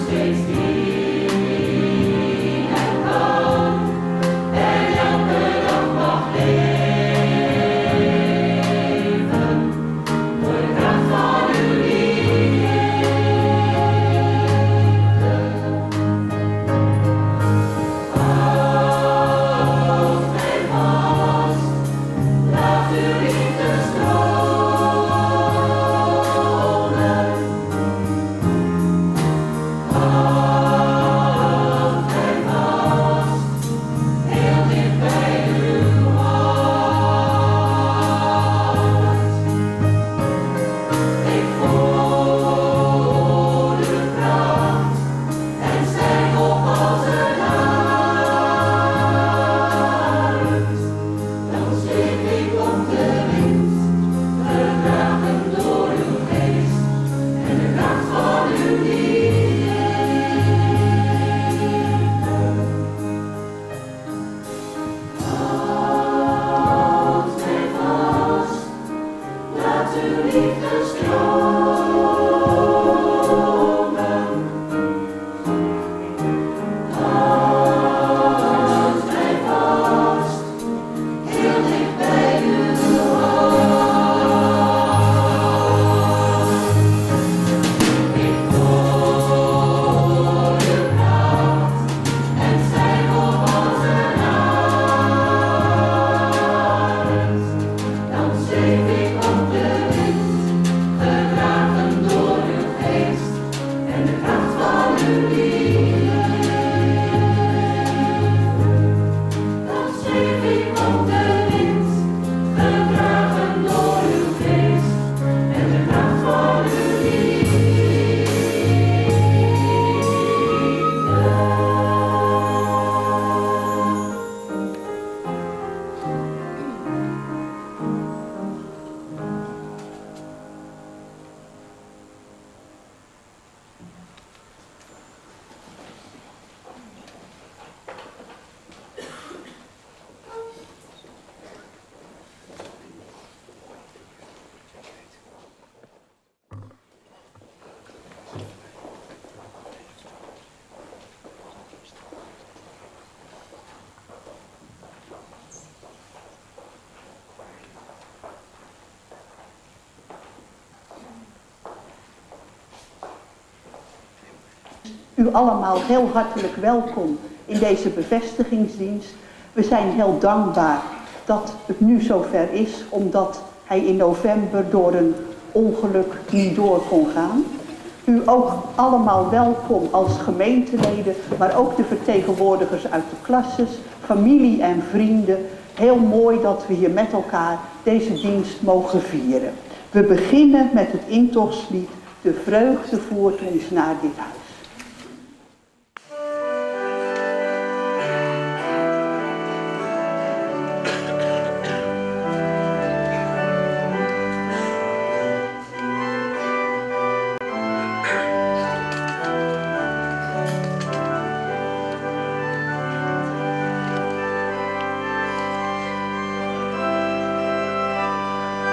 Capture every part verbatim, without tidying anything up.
U allemaal heel hartelijk welkom in deze bevestigingsdienst. We zijn heel dankbaar dat het nu zover is, omdat hij in november door een ongeluk niet door kon gaan. U ook allemaal welkom als gemeenteleden, maar ook de vertegenwoordigers uit de klasses, familie en vrienden. Heel mooi dat we hier met elkaar deze dienst mogen vieren. We beginnen met het intochtslied De vreugde voert ons naar dit huis.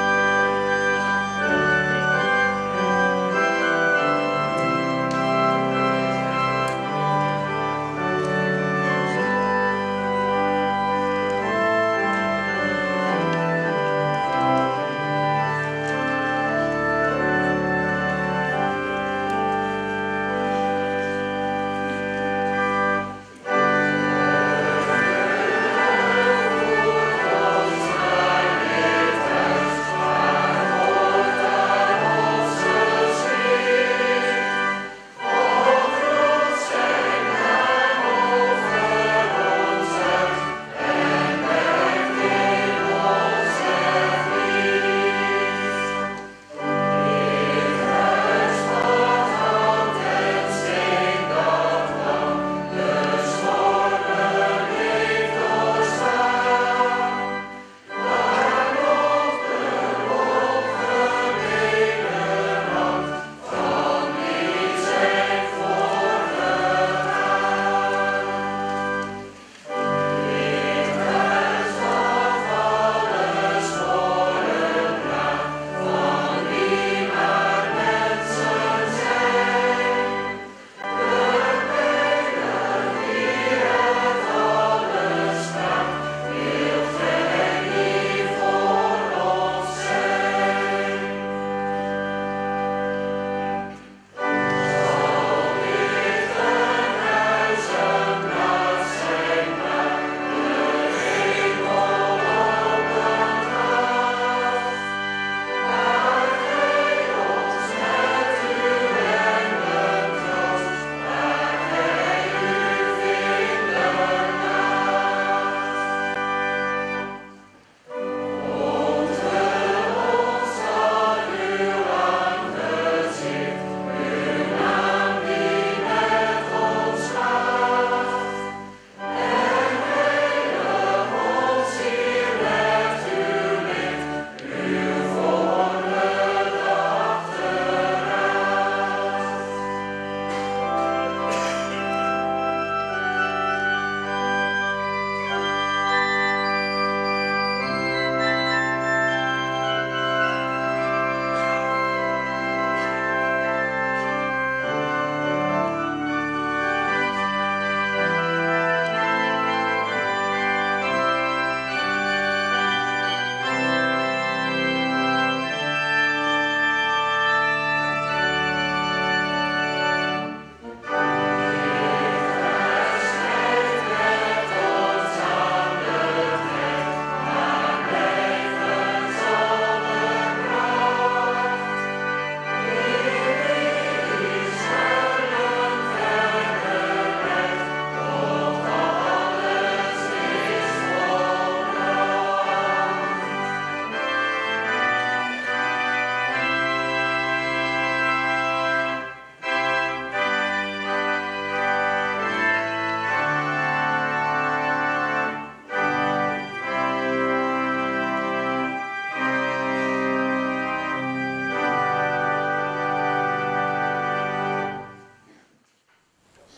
Thank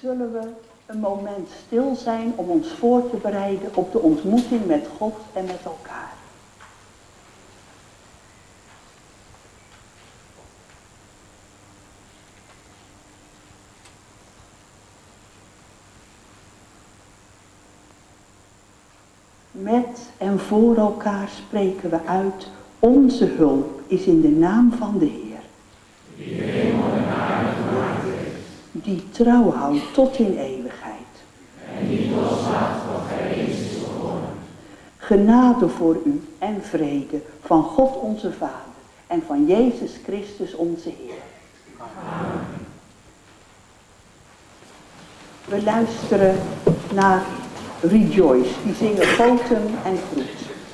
zullen we een moment stil zijn om ons voor te bereiden op de ontmoeting met God en met elkaar. Met en voor elkaar spreken we uit, onze hulp is in de naam van de Heer. Die hemel en aarde gemaakt heeft. Die trouw houdt tot in eeuwigheid. En die loslaat wat hij eens is begonnen. Genade voor u en vrede van God onze Vader en van Jezus Christus onze Heer. Amen. We luisteren naar Rejoice, die zingen Goten en Groet.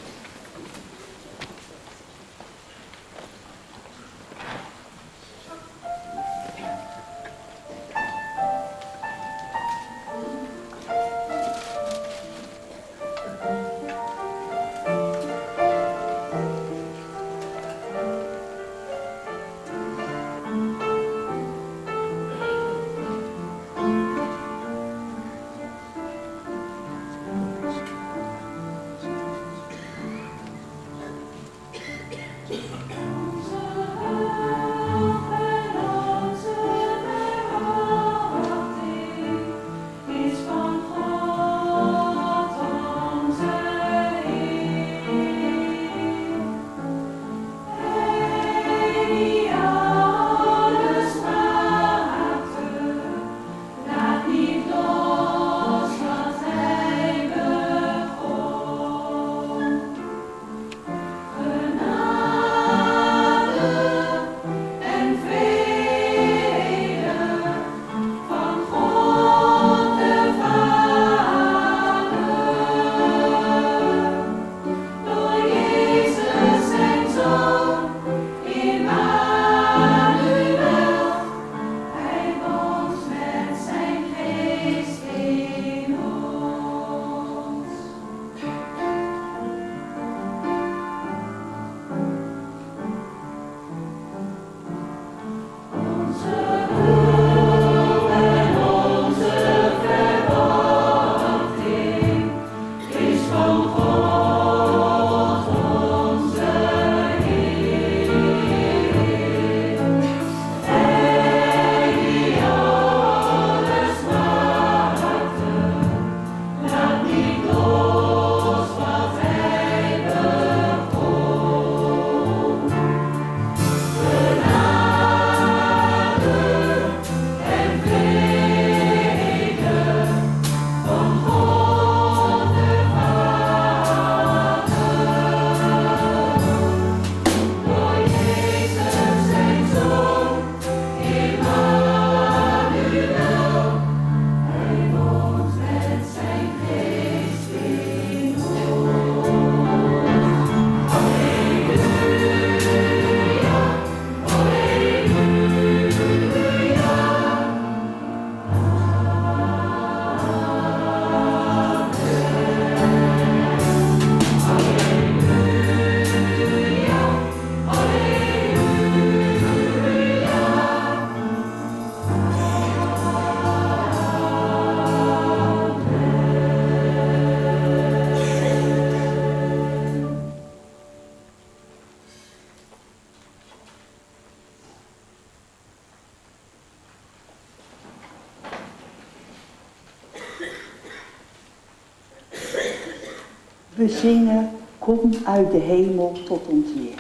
We zingen, kom uit de hemel tot ons neer.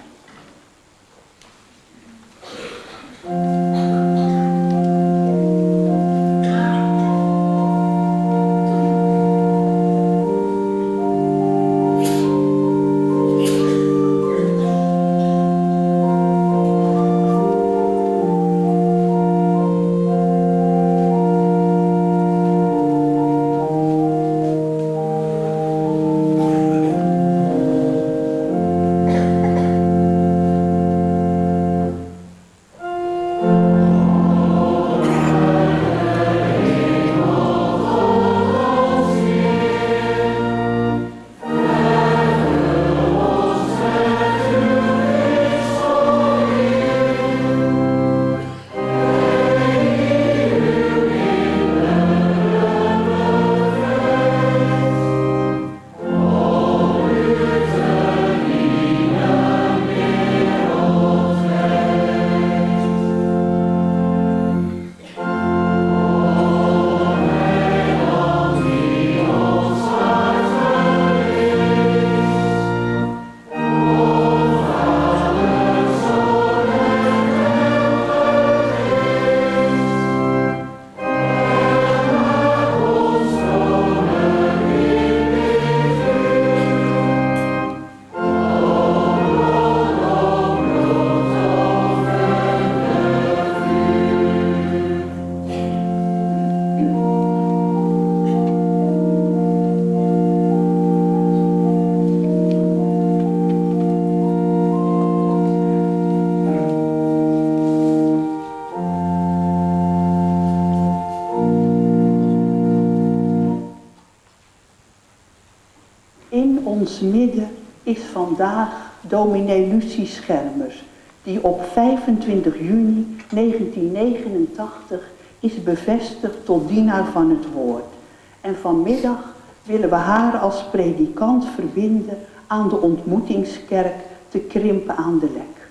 ons midden is vandaag dominee Lucie Schermers, die op vijfentwintig juni negentienhonderdnegenentachtig is bevestigd tot dienaar van het woord. En vanmiddag willen we haar als predikant verbinden aan de ontmoetingskerk te Krimpen aan de Lek.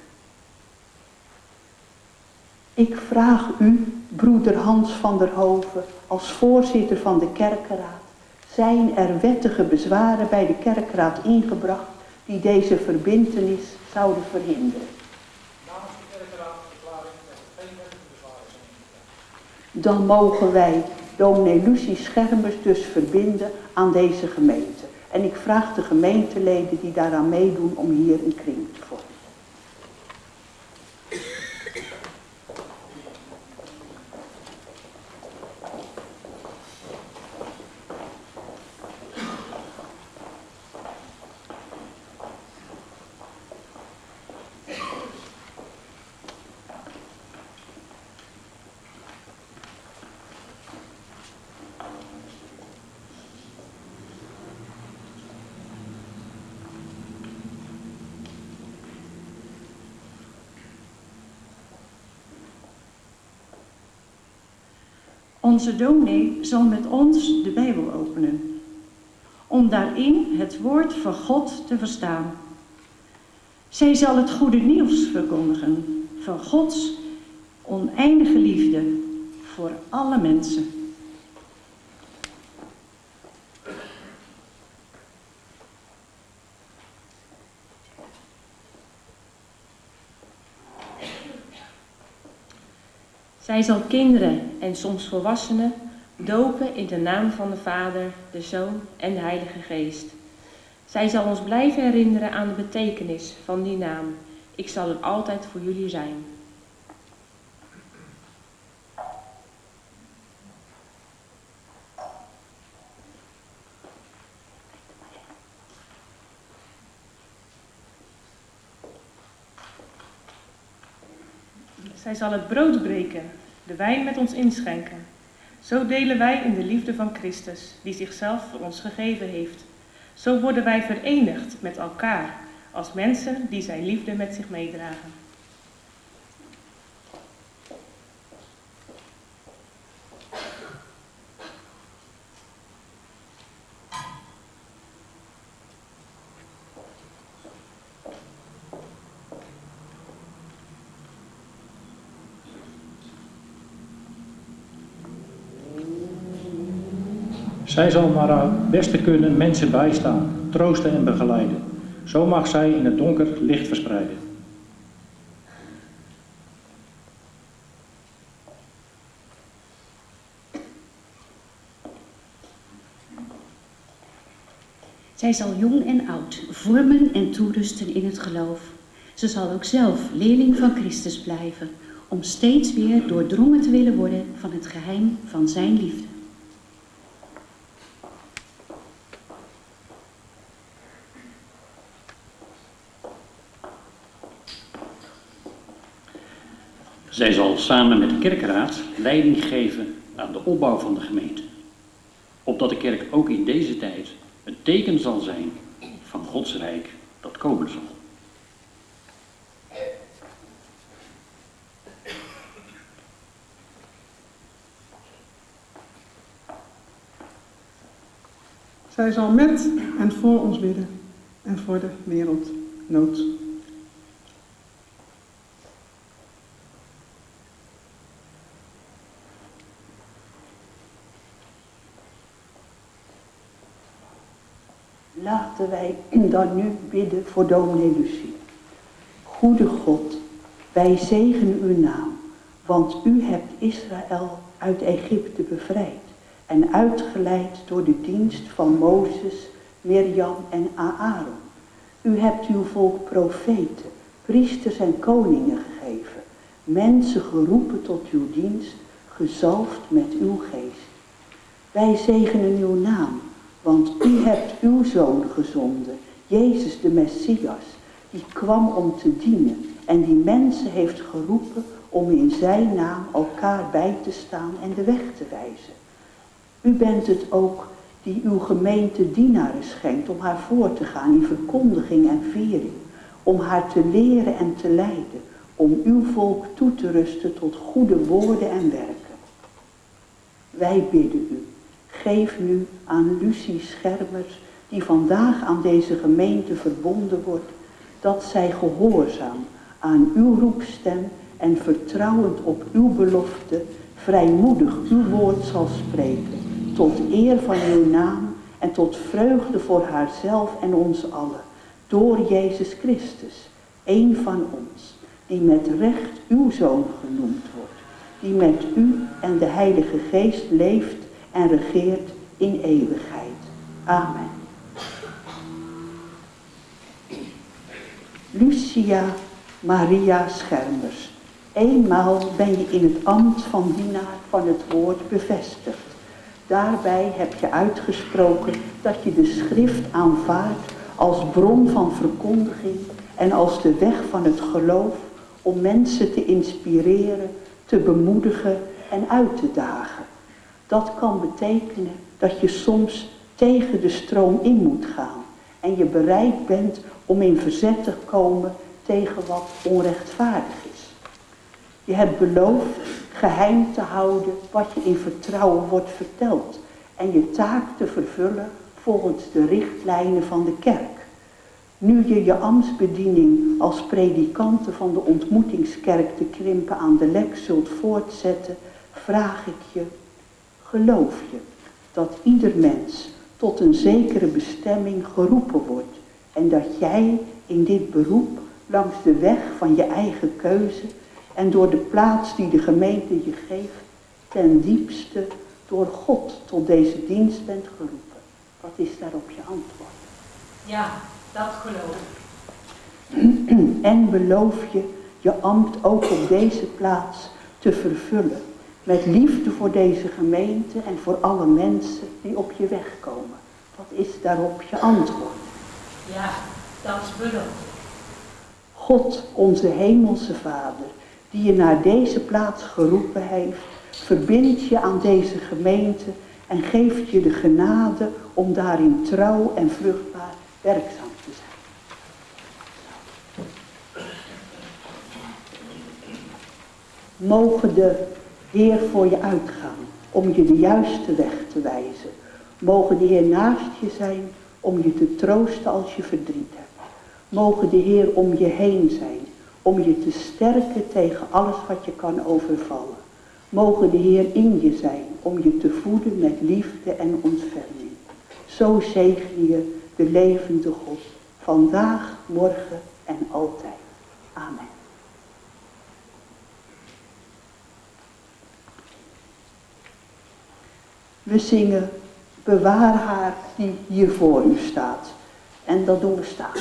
Ik vraag u, broeder Hans van der Hoven, als voorzitter van de kerkenraad, zijn er wettige bezwaren bij de kerkraad ingebracht die deze verbintenis zouden verhinderen? Namens de kerkraad verklaar ik dat er geen wettige bezwaren zijn ingebracht. Dan mogen wij dominee Lucie Schermers dus verbinden aan deze gemeente. En ik vraag de gemeenteleden die daaraan meedoen om hier een kring te vormen. Onze dominee zal met ons de Bijbel openen, om daarin het woord van God te verstaan. Zij zal het goede nieuws verkondigen van Gods oneindige liefde voor alle mensen. Zij zal kinderen en soms volwassenen dopen in de naam van de Vader, de Zoon en de Heilige Geest. Zij zal ons blijven herinneren aan de betekenis van die naam. Ik zal er altijd voor jullie zijn. Zij zal het brood breken, de wijn met ons inschenken. Zo delen wij in de liefde van Christus, die zichzelf voor ons gegeven heeft. Zo worden wij verenigd met elkaar, als mensen die zijn liefde met zich meedragen. Zij zal naar haar beste kunnen mensen bijstaan, troosten en begeleiden. Zo mag zij in het donker licht verspreiden. Zij zal jong en oud vormen en toerusten in het geloof. Ze zal ook zelf leerling van Christus blijven, om steeds weer doordrongen te willen worden van het geheim van zijn liefde. Zij zal samen met de kerkraad leiding geven aan de opbouw van de gemeente. Opdat de kerk ook in deze tijd een teken zal zijn van Gods rijk dat komen zal. Zij zal met en voor ons bidden en voor de wereldnood. Laten wij dan nu bidden voor dominee Lucie. Goede God, wij zegenen uw naam, want u hebt Israël uit Egypte bevrijd en uitgeleid door de dienst van Mozes, Mirjam en Aaron. U hebt uw volk profeten, priesters en koningen gegeven, mensen geroepen tot uw dienst, gezalfd met uw geest. Wij zegenen uw naam, want u hebt uw Zoon gezonden, Jezus de Messias, die kwam om te dienen en die mensen heeft geroepen om in zijn naam elkaar bij te staan en de weg te wijzen. U bent het ook die uw gemeente dienaren schenkt om haar voor te gaan in verkondiging en viering, om haar te leren en te leiden, om uw volk toe te rusten tot goede woorden en werken. Wij bidden u, geef nu aan Lucie Schermers, die vandaag aan deze gemeente verbonden wordt, dat zij gehoorzaam aan uw roepstem en vertrouwend op uw belofte vrijmoedig uw woord zal spreken, tot eer van uw naam en tot vreugde voor haarzelf en ons allen, door Jezus Christus, één van ons, die met recht uw Zoon genoemd wordt, die met u en de Heilige Geest leeft en regeert in eeuwigheid. Amen. Lucia Maria Schermers, eenmaal ben je in het ambt van dienaar van het woord bevestigd. Daarbij heb je uitgesproken dat je de schrift aanvaardt als bron van verkondiging en als de weg van het geloof om mensen te inspireren, te bemoedigen en uit te dagen. Dat kan betekenen dat je soms tegen de stroom in moet gaan en je bereid bent om in verzet te komen tegen wat onrechtvaardig is. Je hebt beloofd geheim te houden wat je in vertrouwen wordt verteld en je taak te vervullen volgens de richtlijnen van de kerk. Nu je je ambtsbediening als predikante van de ontmoetingskerk te Krimpen aan de Lek zult voortzetten, vraag ik je, geloof je dat ieder mens tot een zekere bestemming geroepen wordt en dat jij in dit beroep langs de weg van je eigen keuze en door de plaats die de gemeente je geeft, ten diepste door God tot deze dienst bent geroepen? Wat is daarop je antwoord? Ja, dat geloof ik. En beloof je je ambt ook op deze plaats te vervullen, met liefde voor deze gemeente en voor alle mensen die op je weg komen? Wat is daarop je antwoord? Ja, dat beloof ik. God, onze hemelse Vader, die je naar deze plaats geroepen heeft, verbindt je aan deze gemeente en geeft je de genade om daarin trouw en vruchtbaar werkzaam te zijn. Mogen de Heer voor je uitgaan om je de juiste weg te wijzen. Mogen de Heer naast je zijn om je te troosten als je verdriet hebt. Mogen de Heer om je heen zijn om je te sterken tegen alles wat je kan overvallen. Mogen de Heer in je zijn om je te voeden met liefde en ontferming. Zo zegen je de levende God, vandaag, morgen en altijd. Amen. We zingen, bewaar haar die hier voor u staat. En dat doen we staan.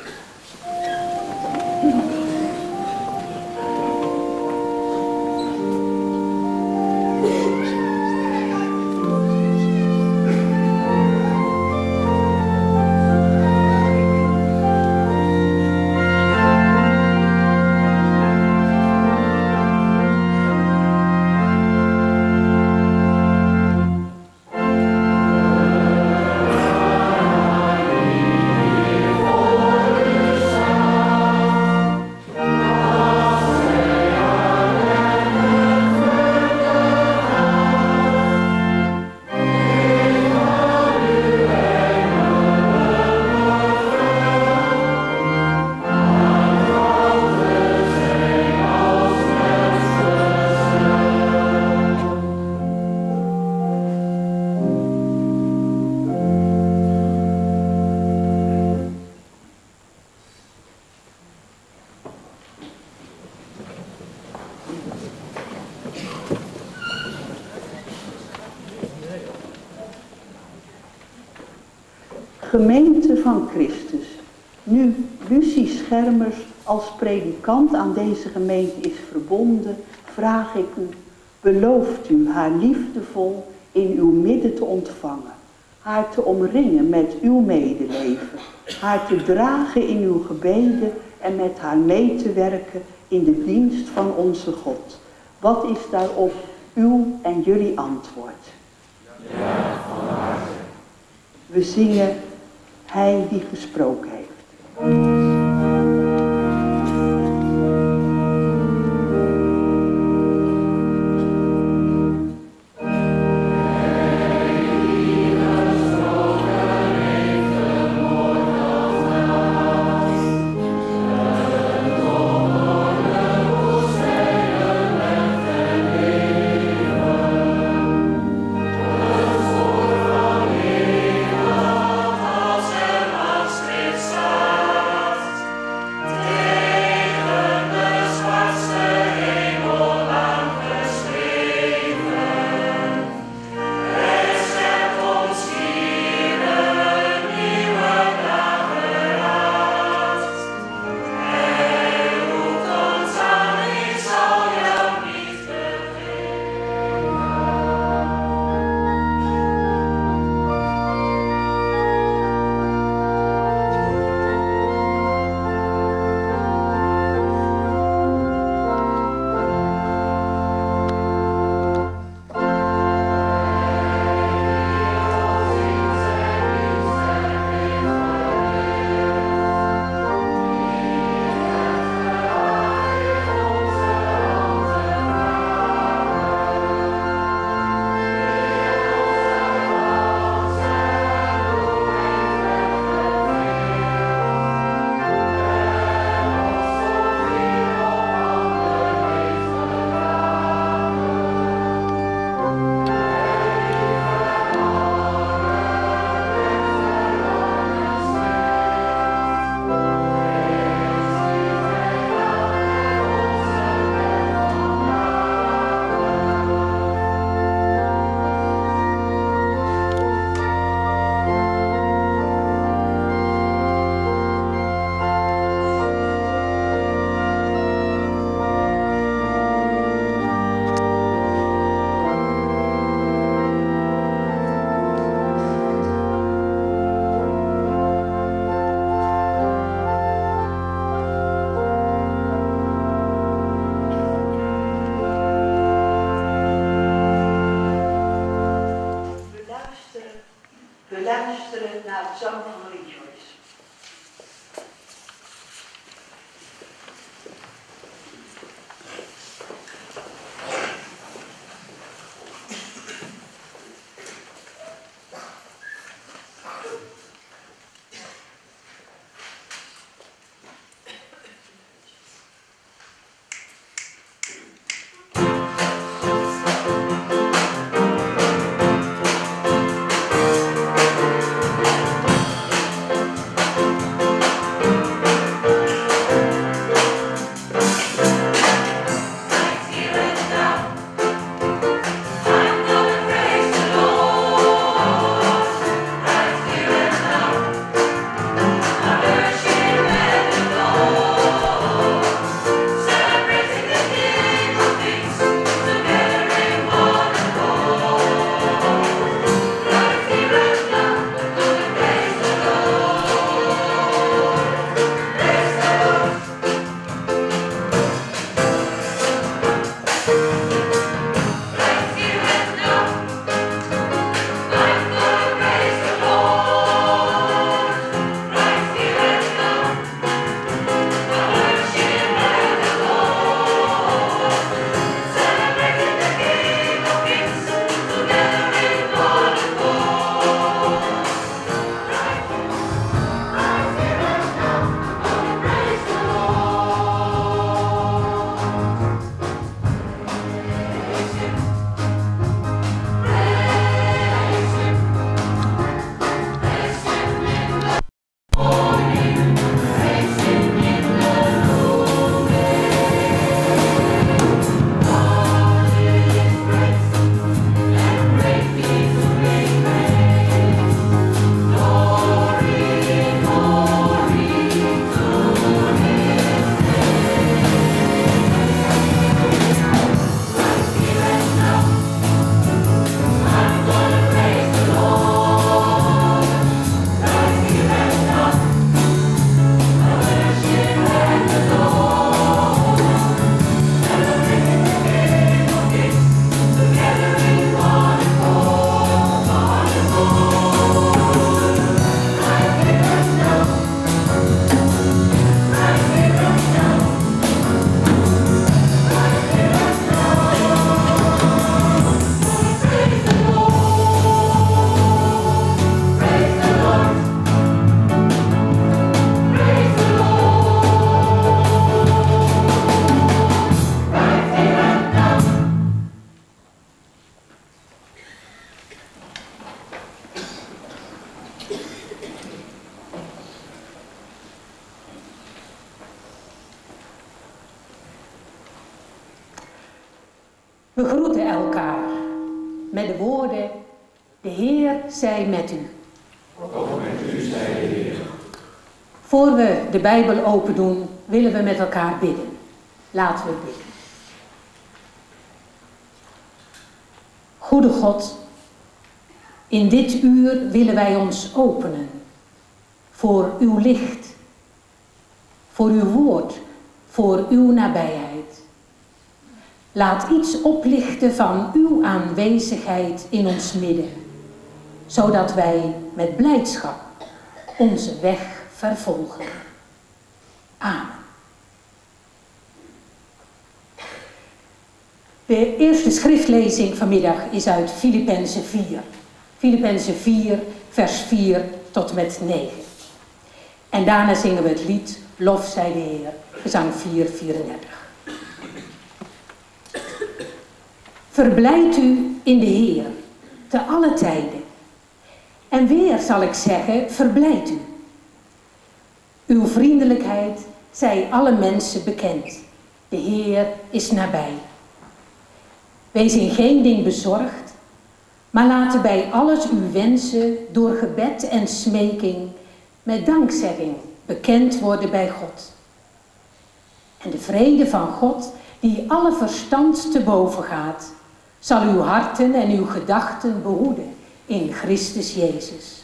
Gemeente van Christus, nu Lucie Schermers als predikant aan deze gemeente is verbonden, vraag ik u, belooft u haar liefdevol in uw midden te ontvangen, haar te omringen met uw medeleven, haar te dragen in uw gebeden en met haar mee te werken in de dienst van onze God? Wat is daarop uw en jullie antwoord? Ja, van harte. We zingen Hij die gesproken heeft. We groeten elkaar met de woorden: de Heer zij met u. Ook met u zij de Heer. Voor we de Bijbel open doen, willen we met elkaar bidden. Laten we bidden. Goede God, in dit uur willen wij ons openen voor uw licht, voor uw woord, voor uw nabijheid. Laat iets oplichten van uw aanwezigheid in ons midden, zodat wij met blijdschap onze weg vervolgen. Amen. De eerste schriftlezing vanmiddag is uit Filippenzen vier. Filippenzen vier, vers vier tot met negen. En daarna zingen we het lied Lof zij de Heer, gezang vier, vierendertig. Verblijd u in de Heer, te alle tijden. En weer zal ik zeggen, verblijd u. Uw vriendelijkheid zij alle mensen bekend. De Heer is nabij. Wees in geen ding bezorgd, maar laten bij alles uw wensen door gebed en smeking met dankzegging bekend worden bij God. En de vrede van God, die alle verstand te boven gaat, zal uw harten en uw gedachten behoeden in Christus Jezus.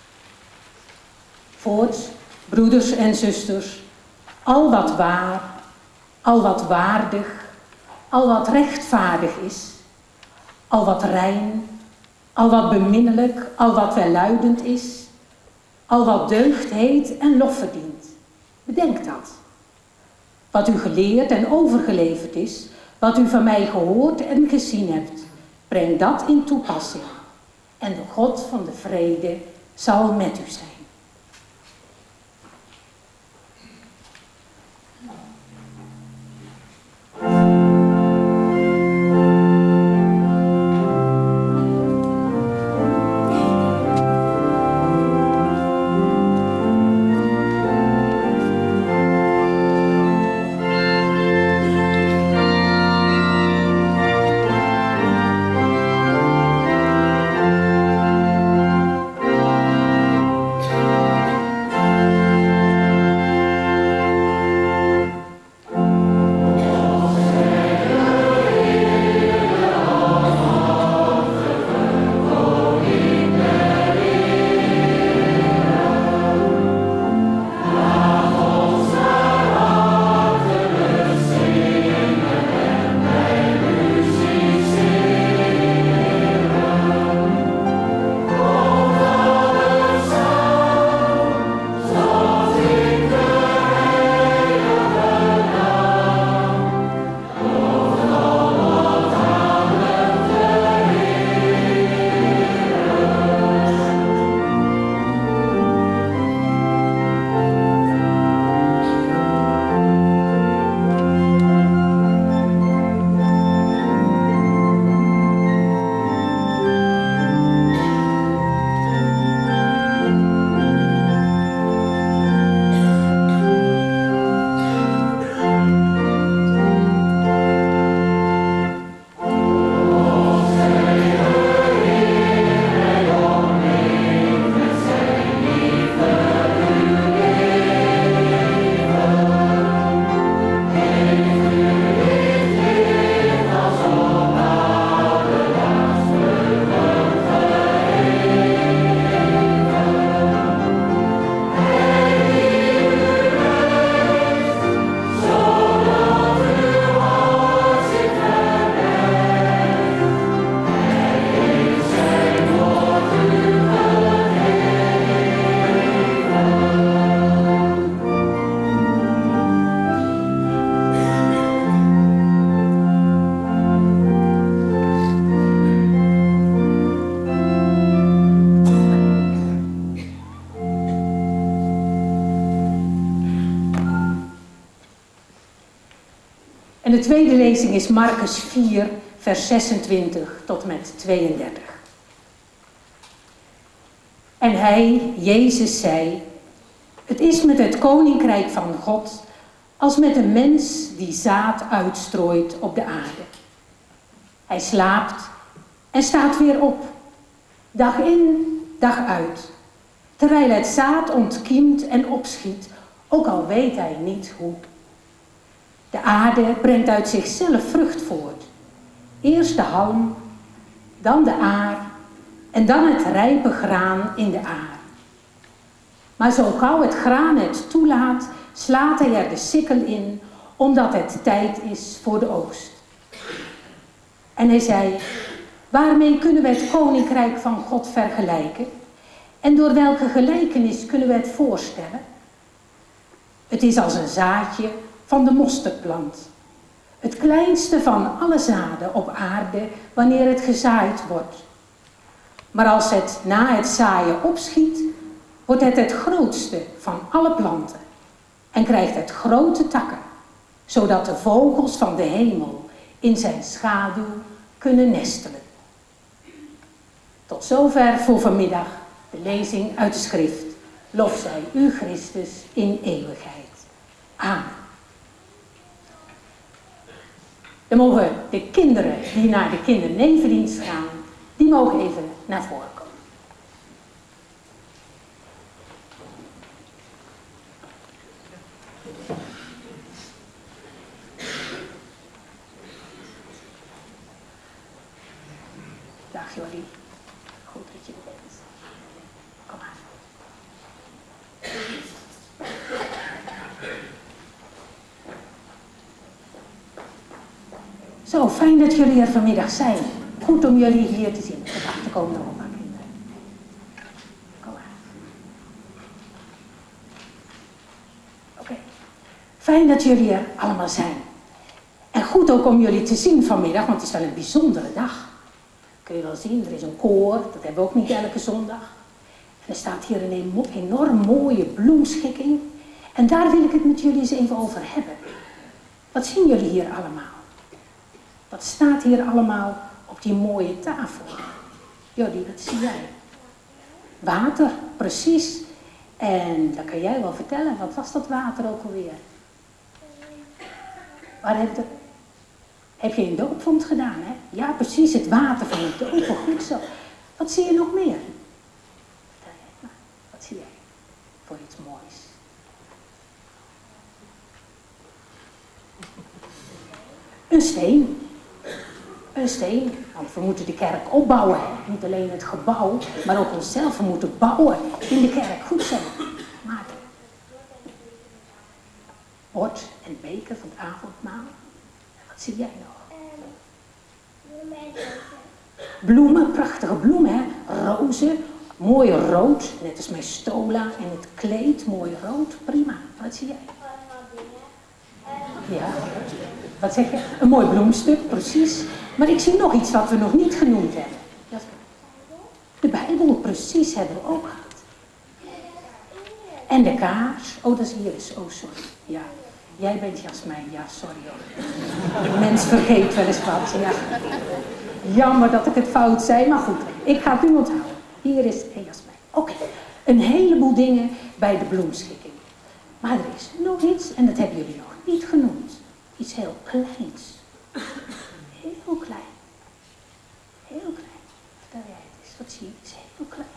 Voorts, broeders en zusters, al wat waar, al wat waardig, al wat rechtvaardig is, al wat rein, al wat beminnelijk, al wat welluidend is, al wat deugd heet en lof verdient. Bedenk dat. Wat u geleerd en overgeleverd is, wat u van mij gehoord en gezien hebt, breng dat in toepassing. En de God van de vrede zal met u zijn. En de tweede lezing is Marcus vier, vers zesentwintig tot met tweeëndertig. En hij, Jezus, zei: het is met het koninkrijk van God als met een mens die zaad uitstrooit op de aarde. Hij slaapt en staat weer op. Dag in, dag uit. Terwijl het zaad ontkiemt en opschiet, ook al weet hij niet hoe. De aarde brengt uit zichzelf vrucht voort. Eerst de halm, dan de aar en dan het rijpe graan in de aar. Maar zo gauw het graan het toelaat, slaat hij er de sikkel in, omdat het tijd is voor de oogst. En hij zei, waarmee kunnen we het koninkrijk van God vergelijken? En door welke gelijkenis kunnen we het voorstellen? Het is als een zaadje van de mosterdplant. Het kleinste van alle zaden op aarde wanneer het gezaaid wordt. Maar als het na het zaaien opschiet, wordt het het grootste van alle planten. En krijgt het grote takken, zodat de vogels van de hemel in zijn schaduw kunnen nestelen. Tot zover voor vanmiddag de lezing uit de schrift. Lof zij u Christus in eeuwigheid. Amen. Dan mogen de kinderen die naar de kindernevendienst gaan, die mogen even naar voren komen. Dag Jordi. Goed dat je er bent. Kom maar. Zo, fijn dat jullie er vanmiddag zijn. Goed om jullie hier te zien. Tot achter komen er op, kinderen. Kom maar. Oké. Okay. Fijn dat jullie er allemaal zijn. En goed ook om jullie te zien vanmiddag, want het is wel een bijzondere dag. Kun je wel zien, er is een koor, dat hebben we ook niet elke zondag. En er staat hier een enorm mooie bloemschikking. En daar wil ik het met jullie eens even over hebben. Wat zien jullie hier allemaal? Wat staat hier allemaal op die mooie tafel? Jordi, wat zie jij? Water, precies. En dat kan jij wel vertellen, wat was dat water ook alweer? Waar heb je, heb je een doopvond gedaan, hè? Ja, precies, het water van het dopen, goed zo. Wat zie je nog meer? Wat zie jij voor iets moois? Een steen. Een steen, want we moeten de kerk opbouwen. Hè? Niet alleen het gebouw, maar ook onszelf. We moeten bouwen in de kerk. Goed zo. Maarten. Bord en beker van het avondmaal. Wat zie jij nog? Bloemen, prachtige bloemen, hè? Rozen, mooi rood. Net als mijn stola en het kleed, mooi rood. Prima. Wat zie jij? Ja. Wat zeg je? Een mooi bloemstuk, precies. Maar ik zie nog iets wat we nog niet genoemd hebben. De Bijbel, precies, hebben we ook gehad. En de kaars. Oh, dat is hier eens. Oh, sorry. Ja. Jij bent Jasmijn. Ja, sorry hoor. De mens vergeet wel eens wat. Ja. Jammer dat ik het fout zei, maar goed. Ik ga het nu onthouden. Hier is een Jasmijn. Oké. Okay. Een heleboel dingen bij de bloemschikking. Maar er is nog iets, en dat hebben jullie nog niet genoemd. Iets heel kleins. Heel klein. Heel klein. Vertel jij het eens. Wat zie je? Iets heel kleins.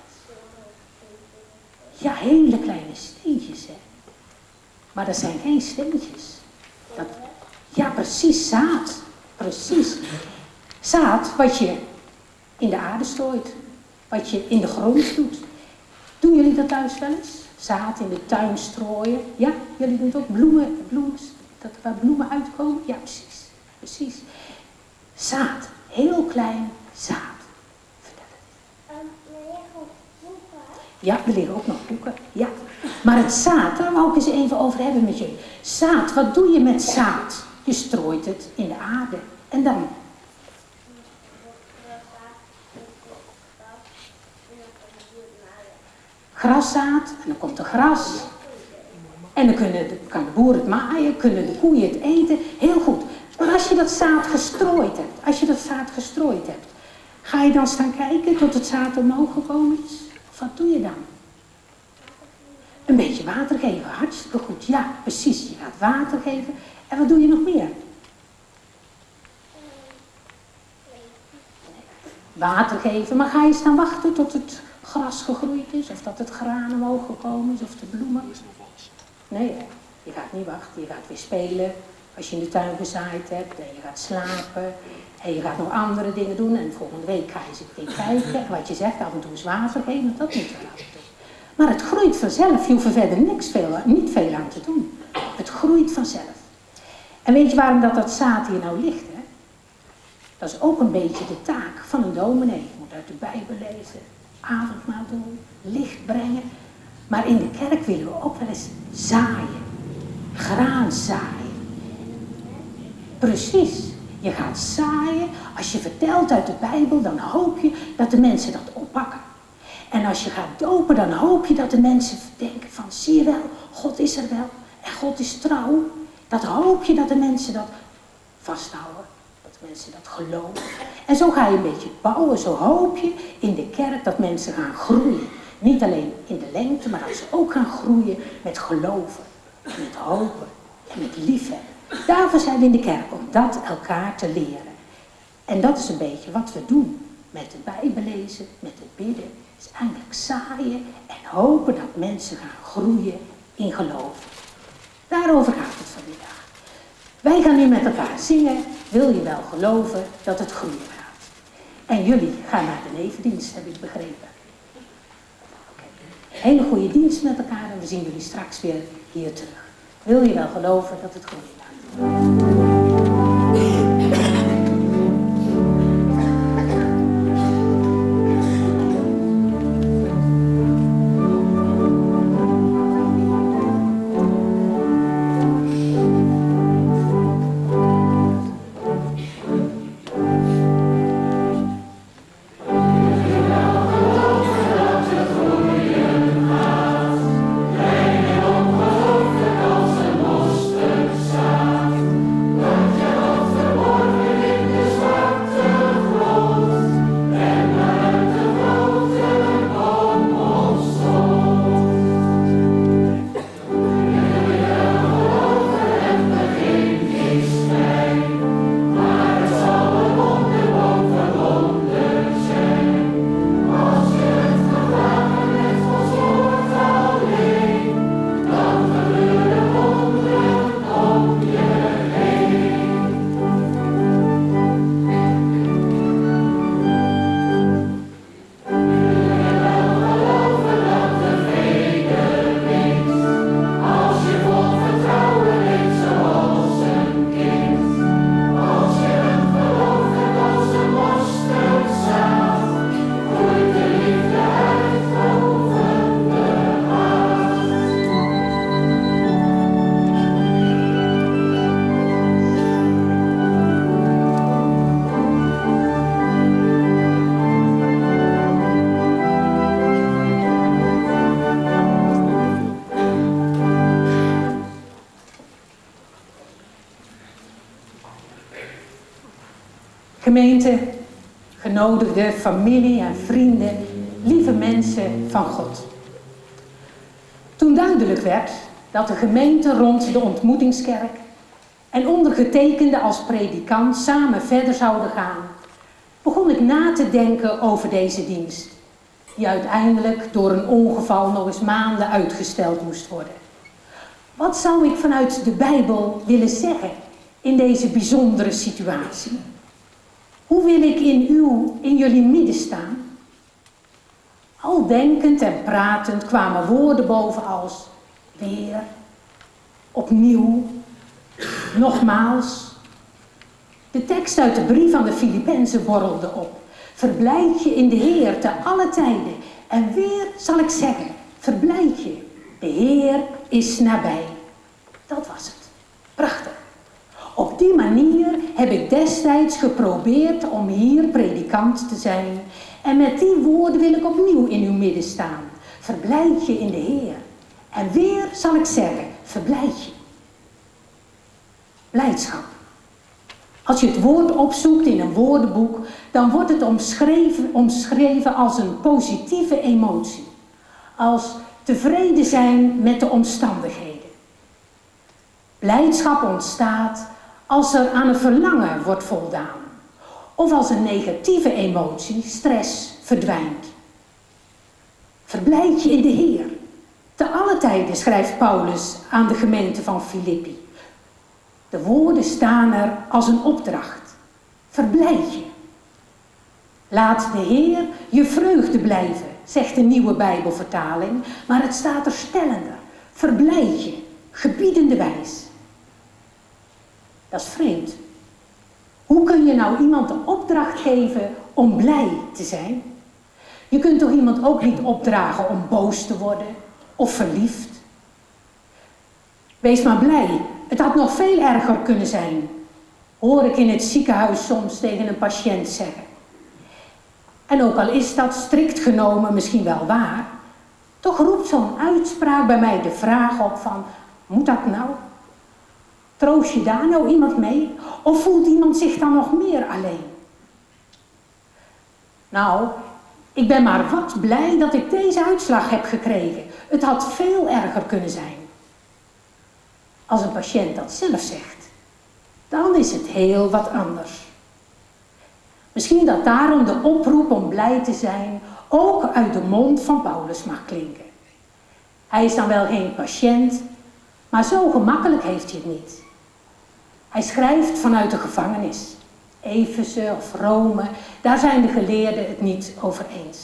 Ja, hele kleine steentjes, hè. Maar dat zijn geen steentjes. Dat, ja, precies, zaad. Precies. Zaad wat je in de aarde strooit. Wat je in de grond doet. Doen jullie dat thuis wel eens? Zaad in de tuin strooien. Ja, jullie doen het ook. Bloemen, bloemen, dat er waar bloemen uitkomen. Ja, precies. Precies. Zaad. Heel klein zaad. Vertel het eens. Um, er liggen ook boeken. Ja, er liggen ook nog boeken. Ja. Maar het zaad, daar wou ik eens even over hebben met jullie. Zaad, wat doe je met zaad? Je strooit het in de aarde. En dan? Graszaad. En dan komt er gras. En dan kunnen de, kan de boer het maaien, kunnen de koeien het eten. Heel goed. Maar als je dat zaad gestrooid hebt, als je dat zaad gestrooid hebt, ga je dan staan kijken tot het zaad omhoog gekomen is? Of wat doe je dan? Een beetje water geven, hartstikke goed. Ja, precies. Je gaat water geven. En wat doe je nog meer? water geven, maar ga je staan wachten tot het gras gegroeid is, of dat het graan omhoog gekomen is, of de bloemen? Nee, hè? Je gaat niet wachten, je gaat weer spelen als je in de tuin gezaaid hebt en je gaat slapen en je gaat nog andere dingen doen en volgende week ga je eens een keer kijken en wat je zegt, af en toe eens water geven, dat moet wel af en toe. Maar het groeit vanzelf, je hoeft er verder niks veel, niet veel aan te doen. Het groeit vanzelf. En weet je waarom dat, dat zaad hier nou ligt? Hè? Dat is ook een beetje de taak van een dominee. Je moet uit de Bijbel lezen, avondmaal doen, licht brengen. Maar in de kerk willen we ook wel eens zaaien. Graan zaaien. Precies. Je gaat zaaien. Als je vertelt uit de Bijbel, dan hoop je dat de mensen dat oppakken. En als je gaat dopen, dan hoop je dat de mensen denken van, zie je wel, God is er wel. En God is trouw. Dat hoop je dat de mensen dat vasthouden. Dat de mensen dat geloven. En zo ga je een beetje bouwen. Zo hoop je in de kerk dat mensen gaan groeien. Niet alleen in de lengte, maar dat ze ook gaan groeien met geloven. En met hopen. En met liefhebben. Daarvoor zijn we in de kerk, om dat elkaar te leren. En dat is een beetje wat we doen. Met het Bijbel lezen, met het bidden. Is eigenlijk zaaien en hopen dat mensen gaan groeien in geloof. Daarover gaat het vanmiddag. Wij gaan nu met elkaar zingen. Wil je wel geloven dat het groeien gaat? En jullie gaan naar de nevendienst, heb ik begrepen. Okay. Hele goede dienst met elkaar en we zien jullie straks weer hier terug. Wil je wel geloven dat het groeien gaat? Gemeente, genodigde, familie en vrienden, lieve mensen van God. Toen duidelijk werd dat de gemeente rond de ontmoetingskerk en ondergetekende als predikant samen verder zouden gaan, begon ik na te denken over deze dienst, die uiteindelijk door een ongeval nog eens maanden uitgesteld moest worden. Wat zou ik vanuit de Bijbel willen zeggen in deze bijzondere situatie? Hoe wil ik in uw, in jullie midden staan? Al denkend en pratend kwamen woorden boven als weer, opnieuw, nogmaals. De tekst uit de brief aan de Filippenzen borrelde op. Verblijd je in de Heer te alle tijden. En weer zal ik zeggen, verblijd je. De Heer is nabij. Dat was het. Prachtig. Op die manier heb ik destijds geprobeerd om hier predikant te zijn. En met die woorden wil ik opnieuw in uw midden staan. Verblijd je in de Heer. En weer zal ik zeggen, verblijd je. Blijdschap. Als je het woord opzoekt in een woordenboek, dan wordt het omschreven, omschreven als een positieve emotie. Als tevreden zijn met de omstandigheden. Blijdschap ontstaat als er aan een verlangen wordt voldaan. of als een negatieve emotie, stress, verdwijnt. Verblijd je in de Heer. Te alle tijden schrijft Paulus aan de gemeente van Filippi. De woorden staan er als een opdracht. Verblijd je. Laat de Heer je vreugde blijven, zegt de nieuwe Bijbelvertaling, maar het staat er stellender. Verblijd je, gebiedende wijs. Dat is vreemd. Hoe kun je nou iemand de opdracht geven om blij te zijn? Je kunt toch iemand ook niet opdragen om boos te worden of verliefd? Wees maar blij, het had nog veel erger kunnen zijn, hoor ik in het ziekenhuis soms tegen een patiënt zeggen. En ook al is dat strikt genomen misschien wel waar, toch roept zo'n uitspraak bij mij de vraag op van, moet dat nou? Troost je daar nou iemand mee? Of voelt iemand zich dan nog meer alleen? Nou, ik ben maar wat blij dat ik deze uitslag heb gekregen. Het had veel erger kunnen zijn. Als een patiënt dat zelf zegt, dan is het heel wat anders. Misschien dat daarom de oproep om blij te zijn ook uit de mond van Paulus mag klinken. Hij is dan wel geen patiënt, maar zo gemakkelijk heeft hij het niet. Hij schrijft vanuit de gevangenis. Efeze of Rome, daar zijn de geleerden het niet over eens.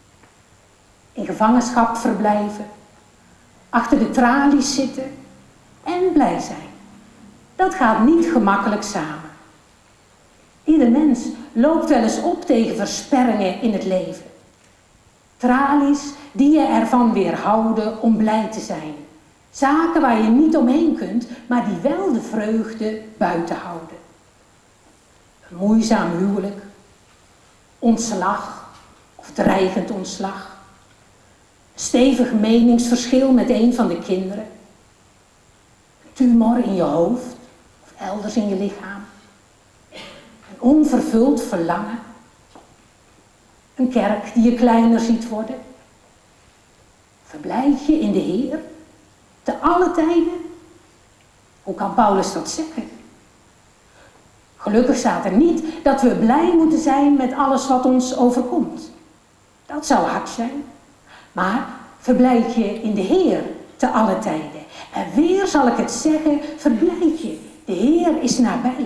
In gevangenschap verblijven, achter de tralies zitten en blij zijn. Dat gaat niet gemakkelijk samen. Ieder mens loopt wel eens op tegen versperringen in het leven. Tralies die je ervan weerhouden om blij te zijn. Zaken waar je niet omheen kunt, maar die wel de vreugde buiten houden. Een moeizaam huwelijk, ontslag of dreigend ontslag. Een stevig meningsverschil met een van de kinderen. Een tumor in je hoofd of elders in je lichaam. Een onvervuld verlangen. Een kerk die je kleiner ziet worden. Verblijd je in de Heer, te alle tijden. Hoe kan Paulus dat zeggen? Gelukkig staat er niet dat we blij moeten zijn met alles wat ons overkomt. Dat zou hard zijn. Maar verblijd je in de Heer te alle tijden. En weer zal ik het zeggen, verblijd je. De Heer is nabij.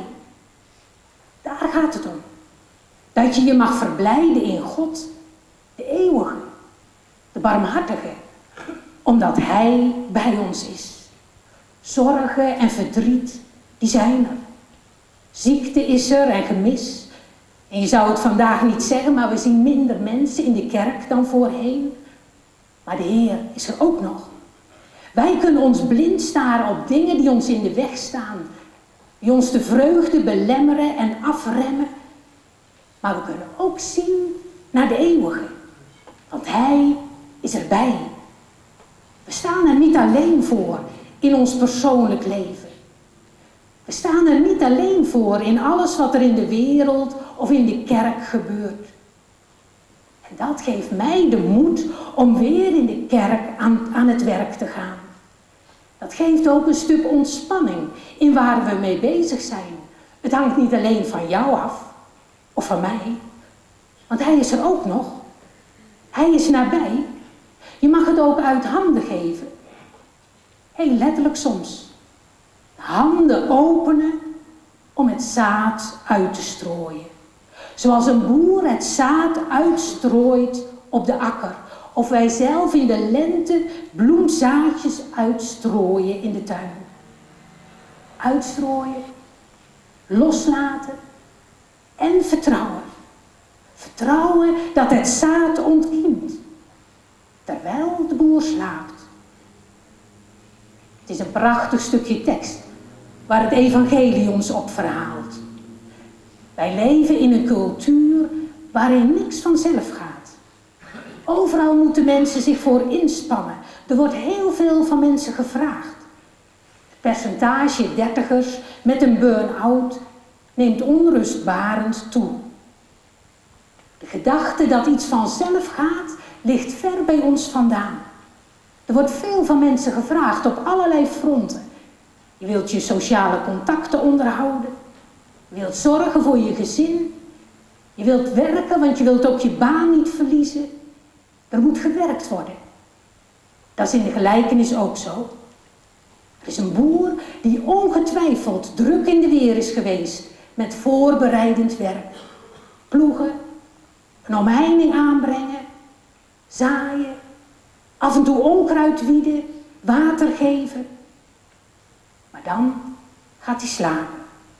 Daar gaat het om. Dat je je mag verblijden in God, de eeuwige, de barmhartige. Omdat Hij bij ons is. Zorgen en verdriet, die zijn er. Ziekte is er en gemis. En je zou het vandaag niet zeggen, maar we zien minder mensen in de kerk dan voorheen. Maar de Heer is er ook nog. Wij kunnen ons blind staren op dingen die ons in de weg staan. Die ons de vreugde belemmeren en afremmen. Maar we kunnen ook zien naar de eeuwige. Want Hij is erbij. We staan er niet alleen voor in ons persoonlijk leven. We staan er niet alleen voor in alles wat er in de wereld of in de kerk gebeurt. En dat geeft mij de moed om weer in de kerk aan, aan het werk te gaan. Dat geeft ook een stuk ontspanning in waar we mee bezig zijn. Het hangt niet alleen van jou af, of van mij, want Hij is er ook nog. Hij is nabij. Je mag het ook uit handen geven. Heel letterlijk soms. Handen openen om het zaad uit te strooien. Zoals een boer het zaad uitstrooit op de akker. Of wij zelf in de lente bloemzaadjes uitstrooien in de tuin. Uitstrooien, loslaten en vertrouwen. Vertrouwen dat het zaad ontkiemt. Terwijl de boer slaapt. Het is een prachtig stukje tekst waar het evangelie ons op verhaalt. Wij leven in een cultuur waarin niks vanzelf gaat. Overal moeten mensen zich voor inspannen. Er wordt heel veel van mensen gevraagd. Het percentage dertigers met een burn-out neemt onrustbarend toe. De gedachte dat iets vanzelf gaat, ligt ver bij ons vandaan. Er wordt veel van mensen gevraagd op allerlei fronten. Je wilt je sociale contacten onderhouden. Je wilt zorgen voor je gezin. Je wilt werken, want je wilt ook je baan niet verliezen. Er moet gewerkt worden. Dat is in de gelijkenis ook zo. Er is een boer die ongetwijfeld druk in de weer is geweest met voorbereidend werk. Ploegen, een omheining aanbrengen, zaaien, af en toe onkruid wieden, water geven. Maar dan gaat hij slapen.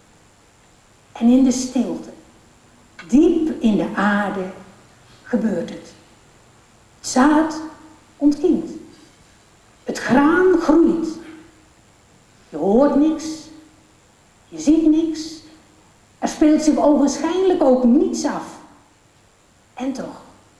En in de stilte, diep in de aarde, gebeurt het. Het zaad ontkiemt. Het graan groeit. Je hoort niks. Je ziet niks. Er speelt zich ogenschijnlijk ook niets af. En toch.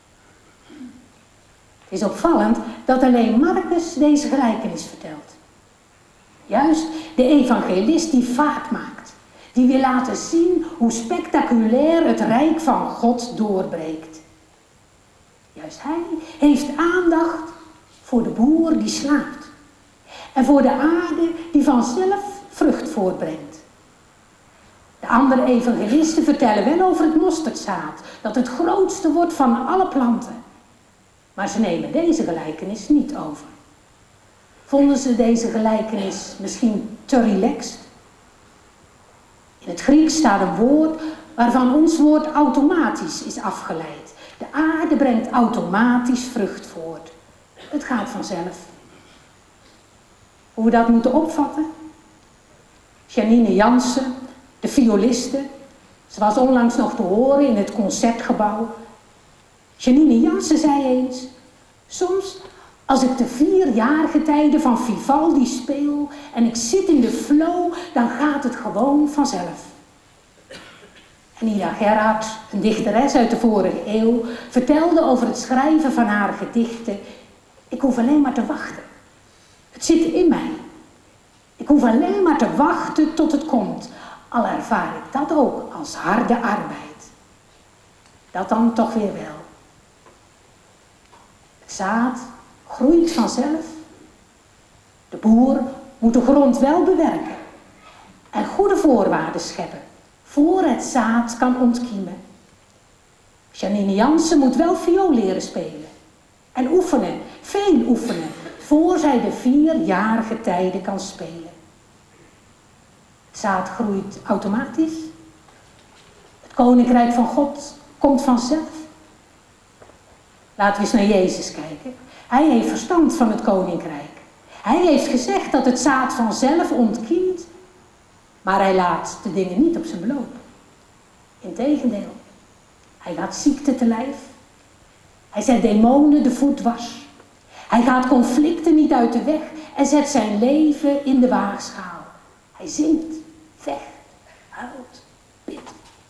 Het is opvallend dat alleen Marcus deze gelijkenis vertelt. Juist de evangelist die vaart maakt. Die wil laten zien hoe spectaculair het rijk van God doorbreekt. Juist hij heeft aandacht voor de boer die slaapt. En voor de aarde die vanzelf vrucht voortbrengt. De andere evangelisten vertellen wel over het mosterdzaad, dat het grootste wordt van alle planten. Maar ze nemen deze gelijkenis niet over. Vonden ze deze gelijkenis misschien te relaxed? In het Grieks staat een woord waarvan ons woord automatisch is afgeleid. De aarde brengt automatisch vrucht voort. Het gaat vanzelf. Hoe we dat moeten opvatten? Janine Jansen, de violiste, ze was onlangs nog te horen in het Concertgebouw. Janine Jansen zei eens, soms als ik de vierjarige tijden van Vivaldi speel en ik zit in de flow, dan gaat het gewoon vanzelf. En Ida Gerhardt, een dichteres uit de vorige eeuw, vertelde over het schrijven van haar gedichten. Ik hoef alleen maar te wachten. Het zit in mij. Ik hoef alleen maar te wachten tot het komt, al ervaar ik dat ook als harde arbeid. Dat dan toch weer wel. Het zaad groeit vanzelf. De boer moet de grond wel bewerken en goede voorwaarden scheppen, voor het zaad kan ontkiemen. Janine Jansen moet wel viool leren spelen en oefenen, veel oefenen, voor zij de vierjarige tijden kan spelen. Het zaad groeit automatisch. Het koninkrijk van God komt vanzelf. Laten we eens naar Jezus kijken. Hij heeft verstand van het koninkrijk. Hij heeft gezegd dat het zaad vanzelf ontkiemt, maar hij laat de dingen niet op zijn beloop. Integendeel, hij gaat ziekte te lijf. Hij zet demonen de voet dwars. Hij gaat conflicten niet uit de weg en zet zijn leven in de waagschaal. Hij zingt, vecht, huilt, bidt.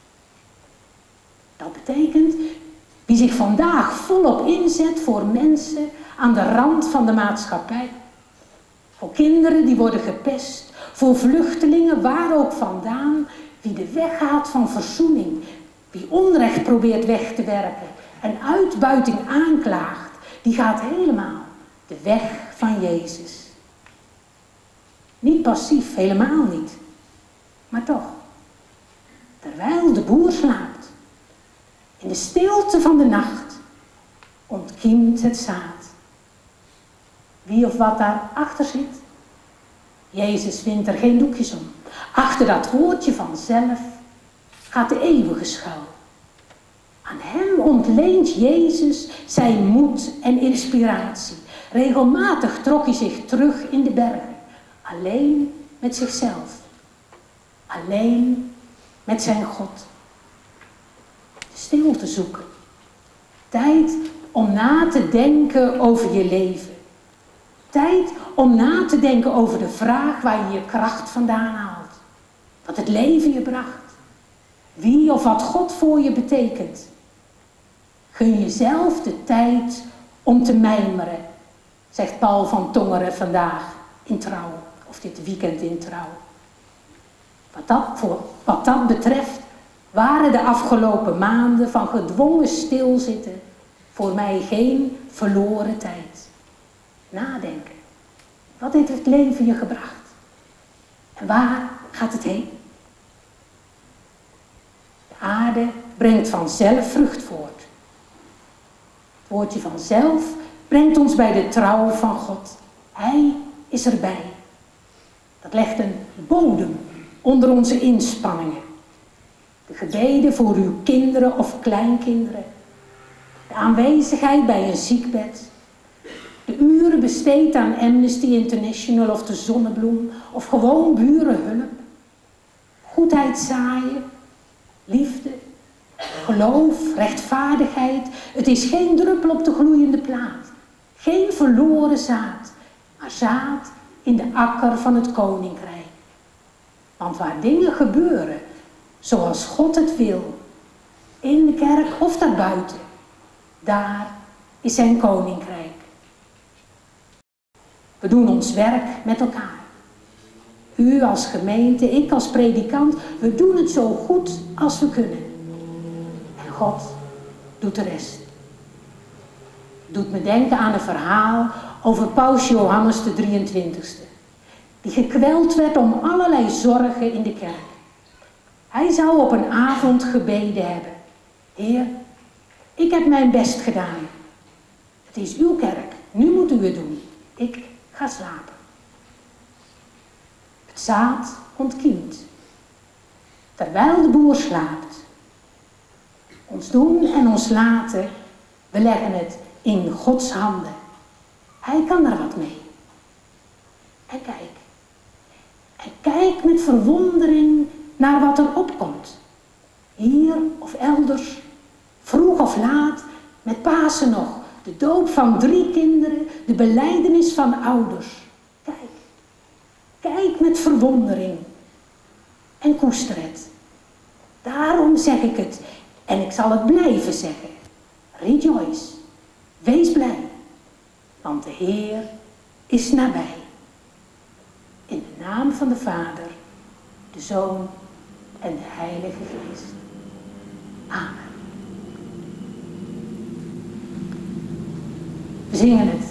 Dat betekent, wie zich vandaag volop inzet voor mensen aan de rand van de maatschappij, voor kinderen die worden gepest, voor vluchtelingen waar ook vandaan, wie de weg gaat van verzoening, wie onrecht probeert weg te werken en uitbuiting aanklaagt, die gaat helemaal de weg van Jezus. Niet passief, helemaal niet, maar toch. Terwijl de boer slaapt, in de stilte van de nacht, ontkiemt het zaad. Wie of wat daarachter zit? Jezus wint er geen doekjes om. Achter dat woordje vanzelf gaat de eeuwige schuil. Aan hem ontleent Jezus zijn moed en inspiratie. Regelmatig trok hij zich terug in de bergen. Alleen met zichzelf. Alleen met zijn God. Stilte zoeken. Tijd om na te denken over je leven. Tijd om na te denken over de vraag waar je je kracht vandaan haalt. Wat het leven je bracht. Wie of wat God voor je betekent. Gun jezelf de tijd om te mijmeren, zegt Paul van Tongeren vandaag in Trouw. Of dit weekend in Trouw. Wat dat, voor, wat dat betreft waren de afgelopen maanden van gedwongen stilzitten voor mij geen verloren tijd. Nadenken. Wat heeft het leven je gebracht? En waar gaat het heen? De aarde brengt vanzelf vrucht voort. Het woordje vanzelf brengt ons bij de trouw van God. Hij is erbij. Dat legt een bodem onder onze inspanningen. De gebeden voor uw kinderen of kleinkinderen. De aanwezigheid bij een ziekbed. De uren besteed aan Amnesty International of de Zonnebloem of gewoon burenhulp. Goedheid zaaien, liefde, geloof, rechtvaardigheid. Het is geen druppel op de gloeiende plaat. Geen verloren zaad, maar zaad in de akker van het koninkrijk. Want waar dingen gebeuren zoals God het wil, in de kerk of daarbuiten, daar is zijn koninkrijk. We doen ons werk met elkaar. U als gemeente, ik als predikant, we doen het zo goed als we kunnen. En God doet de rest. Doet me denken aan een verhaal over paus Johannes de drieëntwintigste. Die gekweld werd om allerlei zorgen in de kerk. Hij zou op een avond gebeden hebben. Heer, ik heb mijn best gedaan. Het is uw kerk, nu moet u het doen. Ik ga slapen. Het zaad ontkiemt. Terwijl de boer slaapt. Ons doen en ons laten, we leggen het in Gods handen. Hij kan er wat mee. En kijk. En kijk met verwondering naar wat er opkomt. Hier of elders, vroeg of laat, met Pasen nog. De doop van drie kinderen, de belijdenis van ouders. Kijk, kijk met verwondering. En koester het. Daarom zeg ik het, en ik zal het blijven zeggen. Rejoice, wees blij, want de Heer is nabij. In de naam van de Vader, de Zoon en de Heilige Geest. Amen. We zingen het.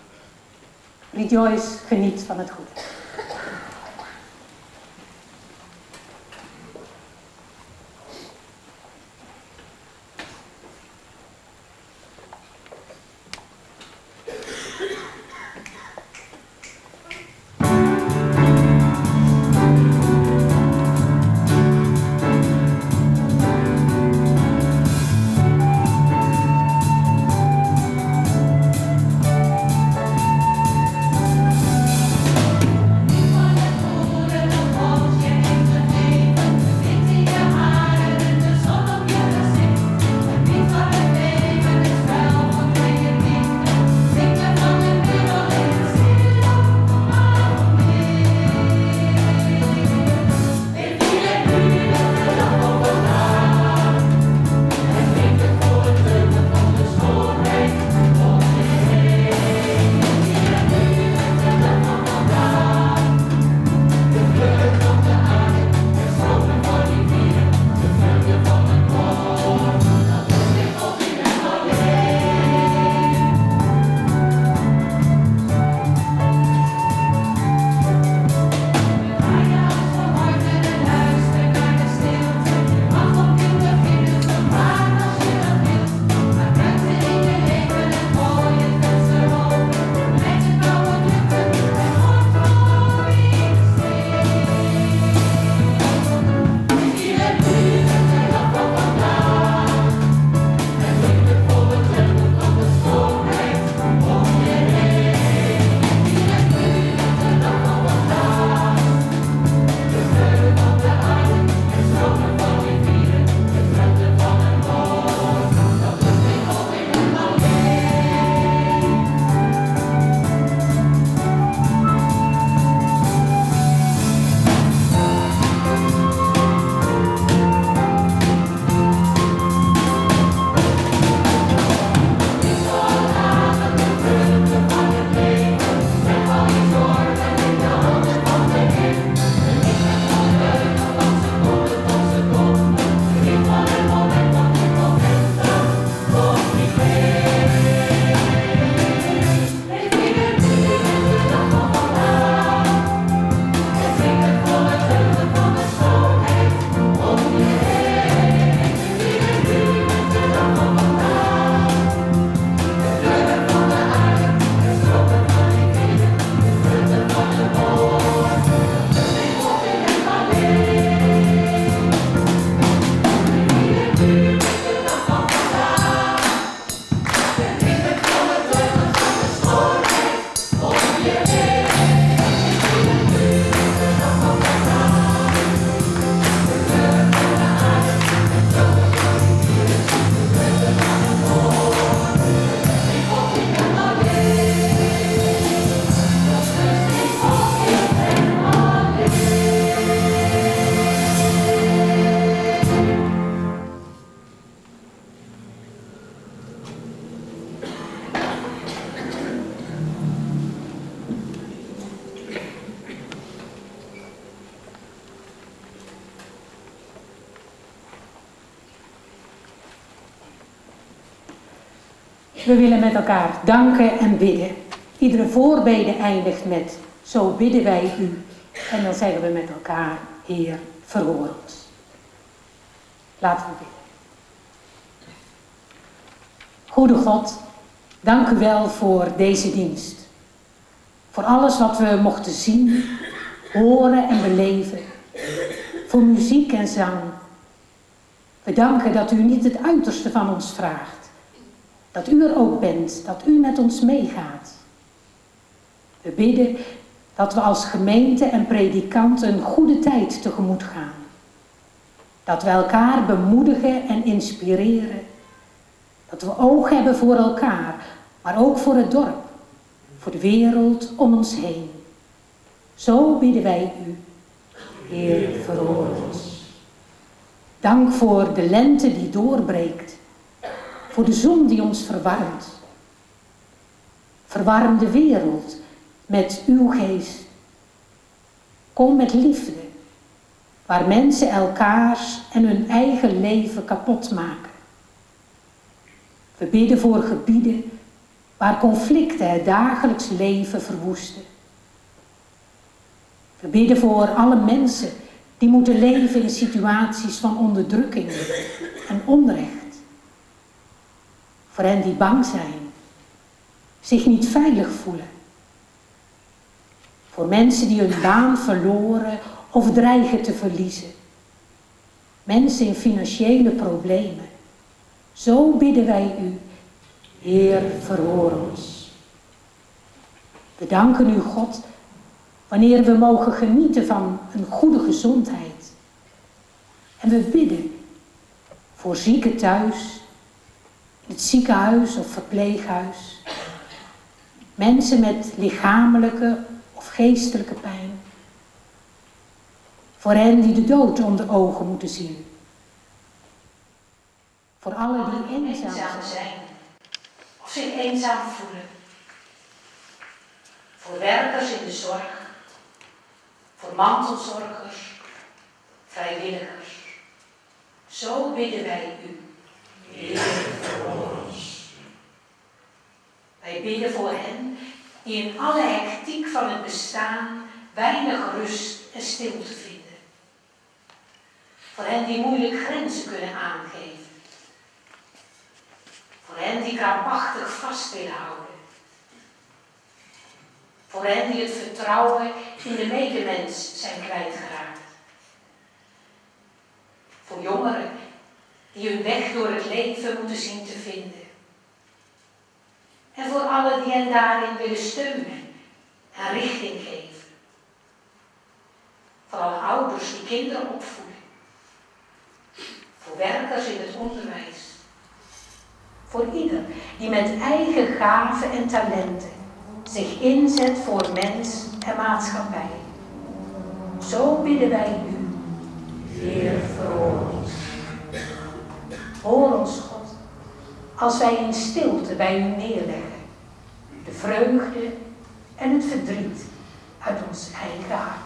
Rejoice, geniet van het goede. We willen met elkaar danken en bidden. Iedere voorbede eindigt met, zo bidden wij u. En dan zeggen we met elkaar, Heer, verhoor ons. Laten we bidden. Goede God, dank u wel voor deze dienst. Voor alles wat we mochten zien, horen en beleven. Voor muziek en zang. We danken dat u niet het uiterste van ons vraagt. Dat u er ook bent, dat u met ons meegaat. We bidden dat we als gemeente en predikant een goede tijd tegemoet gaan. Dat we elkaar bemoedigen en inspireren. Dat we oog hebben voor elkaar, maar ook voor het dorp. Voor de wereld om ons heen. Zo bidden wij u. Heer, verhoor ons. Dank voor de lente die doorbreekt. Voor de zon die ons verwarmt. Verwarm de wereld met uw geest. Kom met liefde, waar mensen elkaars en hun eigen leven kapot maken. We bidden voor gebieden waar conflicten het dagelijks leven verwoesten. We bidden voor alle mensen die moeten leven in situaties van onderdrukking en onrecht. Voor hen die bang zijn, zich niet veilig voelen. Voor mensen die hun baan verloren of dreigen te verliezen. Mensen in financiële problemen. Zo bidden wij u, Heer, verhoor ons. We danken u, God, wanneer we mogen genieten van een goede gezondheid. En we bidden voor zieken thuis, in het ziekenhuis of verpleeghuis. Mensen met lichamelijke of geestelijke pijn. Voor hen die de dood onder ogen moeten zien. Voor allen die eenzaam zijn of zich eenzaam voelen. Voor werkers in de zorg. Voor mantelzorgers, vrijwilligers. Zo bidden wij u, Heer, verhoor ons. Wij bidden voor hen die in alle hectiek van het bestaan weinig rust en stilte vinden. Voor hen die moeilijk grenzen kunnen aangeven. Voor hen die krampachtig vast willen houden. Voor hen die het vertrouwen in de medemens zijn kwijtgeraakt. Voor jongeren die hun weg door het leven moeten zien te vinden. En voor allen die hen daarin willen steunen en richting geven. Voor alle ouders die kinderen opvoeden. Voor werkers in het onderwijs. Voor ieder die met eigen gaven en talenten zich inzet voor mens en maatschappij. Zo bidden wij u, Heer, verhoor ons. Hoor ons, God, als wij in stilte bij u neerleggen, de vreugde en het verdriet uit ons eigen hart.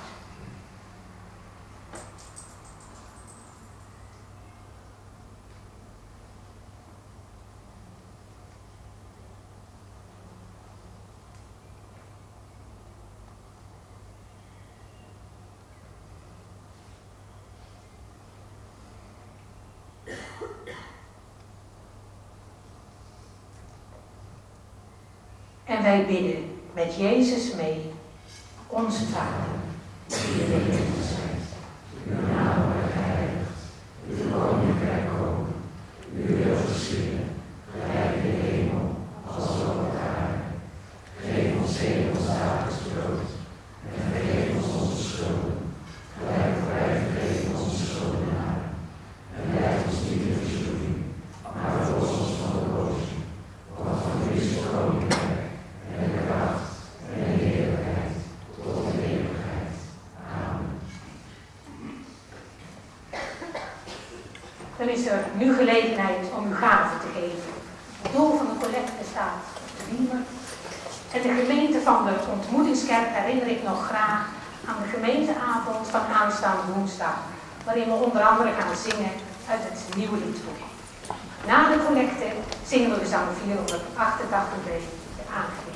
En wij bidden met Jezus mee, onze Vader, die in de hemel zijt. Uw naam wordt geheiligd, uw koninkrijk komen, uw wil geschieden, gelijk in de hemel als op de aarde. Geef ons heden ons dagelijks brood en vergeef ons onze schulden, gelijk wij vergeven onze schuldenaren. En leid ons niet in verzoeking, maar verlos ons van de boze, want van u is het koninkrijk. En de kracht en de heerlijkheid tot de eeuwigheid. Amen. Dan is er nu gelegenheid om uw gaven te geven. Het doel van de collecte staat op de riemen. En de gemeente van de ontmoetingskerk herinner ik nog graag aan de gemeenteavond van aanstaande woensdag. Waarin we onder andere gaan zingen uit het nieuwe liedboek. Na de collecte zingen we Gezang vierhonderdachtentachtig b, de aangifte.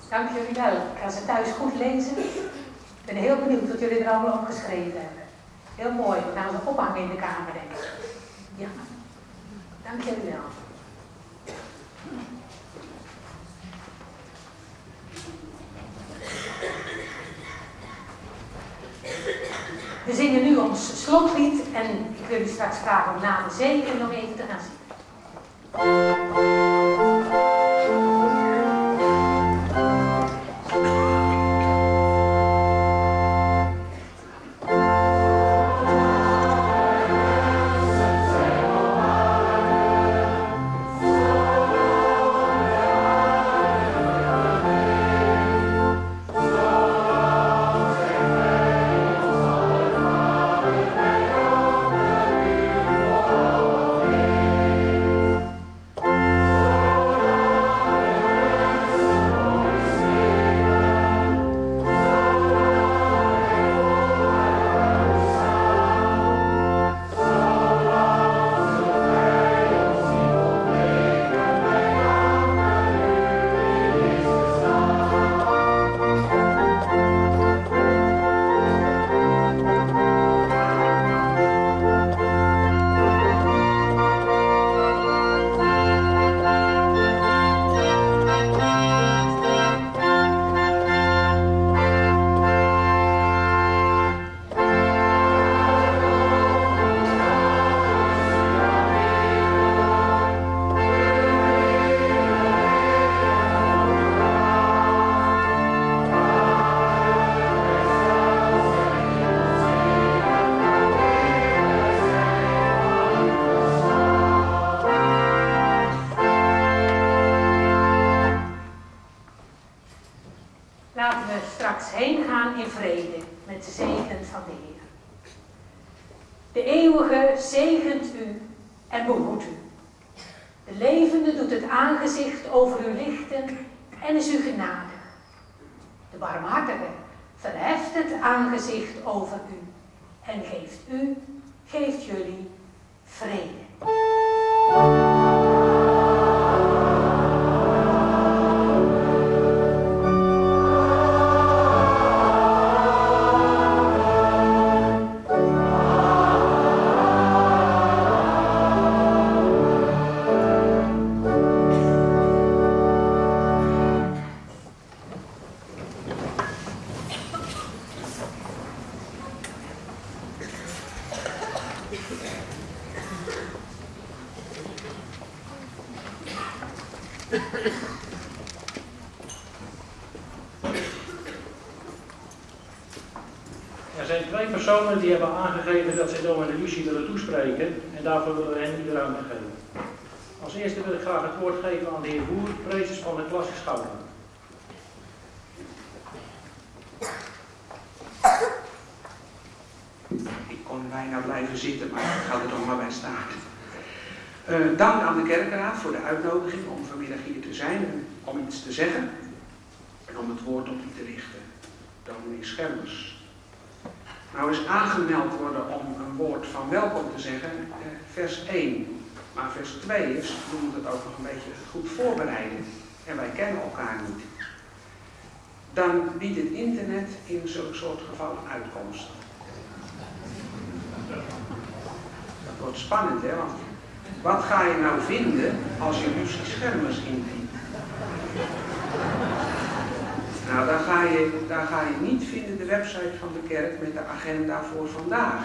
Dank jullie wel. Ik ga ze thuis goed lezen. Ik ben heel benieuwd wat jullie er allemaal opgeschreven hebben. Heel mooi. We gaan ze ophangen in de kamer, denk ik. Ja. Dank jullie wel. We zingen nu ons slotlied en ik wil u straks vragen om na de zegen nog even te gaan zingen. Heen gaan in vrede met de zegen van de Heer. De eeuwige zegent u en behoedt u. De levende doet het aangezicht over u lichten en is u genadig. De barmhartige verheft het aangezicht over u en geeft u, geeft jullie vrede. Er zijn twee personen die hebben aangegeven dat ze dominee Lucie willen toespreken en daarvoor willen we hen nu de ruimte geven. Als eerste wil ik graag het woord geven aan de heer Boer, prezes van de klas Schouten. Ik kon bijna blijven zitten, maar ik ga er toch maar bij staan. Uh, dank aan de kerkenraad voor de uitnodiging om vanmiddag hier te zijn en om iets te zeggen en om het woord tot u te richten. Dominee Schermers. Nou is aangemeld worden om een woord van welkom te zeggen, uh, vers één. Maar vers twee is, we moeten het ook nog een beetje goed voorbereiden en wij kennen elkaar niet. Dan biedt het internet in zo'n soort geval een uitkomst. Dat wordt spannend, hè, want wat ga je nou vinden als je Lucie Schermers intypt? Nou, dan ga, je, dan ga je niet vinden de website van de kerk met de agenda voor vandaag.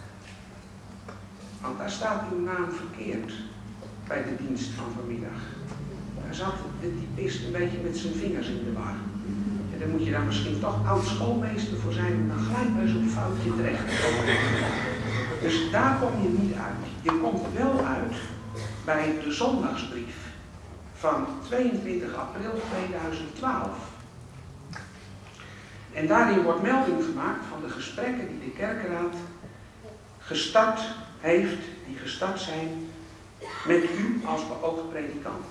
Want daar staat uw naam verkeerd bij de dienst van vanmiddag. Daar zat de typist een beetje met zijn vingers in de war. En daar moet je dan misschien toch oud schoolmeester voor zijn om dan gelijk bij zo'n foutje terecht te komen. Dus daar kom je niet uit. Je komt wel uit bij de zondagsbrief van tweeëntwintig april tweeduizend twaalf. En daarin wordt melding gemaakt van de gesprekken die de kerkenraad gestart heeft, die gestart zijn met u als beoogd predikant.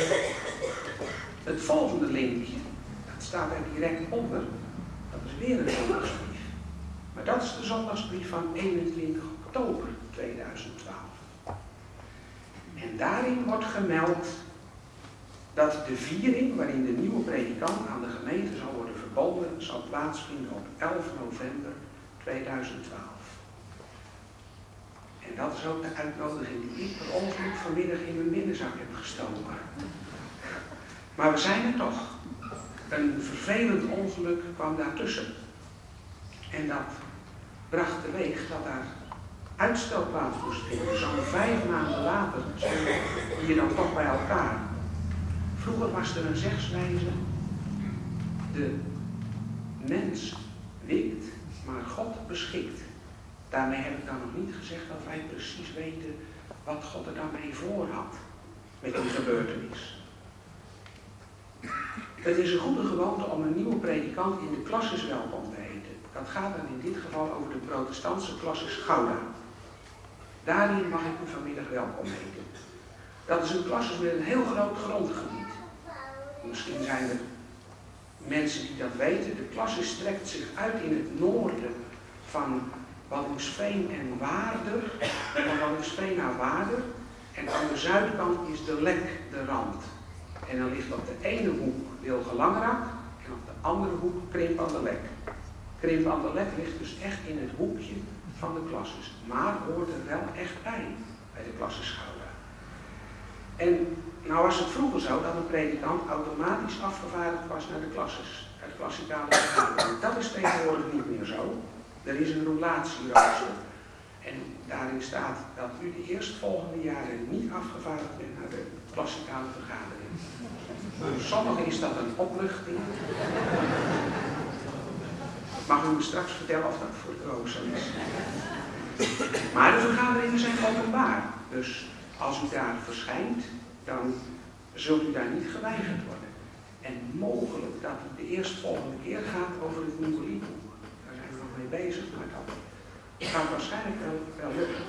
Het volgende linkje, dat staat er direct onder, dat is weer een zondagsbrief. Maar dat is de zondagsbrief van eenentwintig oktober tweeduizend twaalf. En daarin wordt gemeld dat de viering waarin de nieuwe predikant aan de gemeente zal worden verbonden, zal plaatsvinden op elf november tweeduizend twaalf. En dat is ook de uitnodiging die ik per ongeluk vanmiddag in mijn binnenzak heb gestoken. Maar we zijn er toch. Een vervelend ongeluk kwam daartussen. En dat bracht teweeg dat daar uitstel plaats moest vinden. Zo'n vijf maanden later zijn we hier dan toch bij elkaar. Vroeger was er een zegswijze. De mens wikt, maar God beschikt. Daarmee heb ik dan nog niet gezegd dat wij precies weten wat God er dan mee voor had met die gebeurtenis. Het is een goede gewoonte om een nieuwe predikant in de klasses welkom te heten. Dat gaat dan in dit geval over de protestantse klasses Gouda. Daarin mag ik u vanmiddag welkom heten. Dat is een klasses met een heel groot grondgebied. Misschien zijn er mensen die dat weten. De klasses strekt zich uit in het noorden van Waddinxveen en Waarder, van Waddinxveen naar Waarder. En aan de zuidkant is de Lek de rand. En dan ligt op de ene hoek Wilgelangerak en op de andere hoek Krimp aan de Lek. Krimp aan de Lek ligt dus echt in het hoekje van de klasses, maar hoort er wel echt bij, bij de klasses Gouda. En nou was het vroeger zo dat een predikant automatisch afgevaardigd was naar de klasses, uit klassikale vergadering. Dat is tegenwoordig niet meer zo. Er is een roulatierooster. En daarin staat dat u de eerstvolgende jaren niet afgevaardigd bent naar de klassikale vergadering. Voor sommigen is dat een opluchting. Mag u me straks vertellen of dat voor u ook zo is. Maar de vergaderingen zijn openbaar. Dus als u daar verschijnt, dan zult u daar niet geweigerd worden. En mogelijk dat u de eerstvolgende keer gaat over het nieuwe liedboek. Daar zijn we nog mee bezig, maar dat gaat waarschijnlijk wel, wel lukken.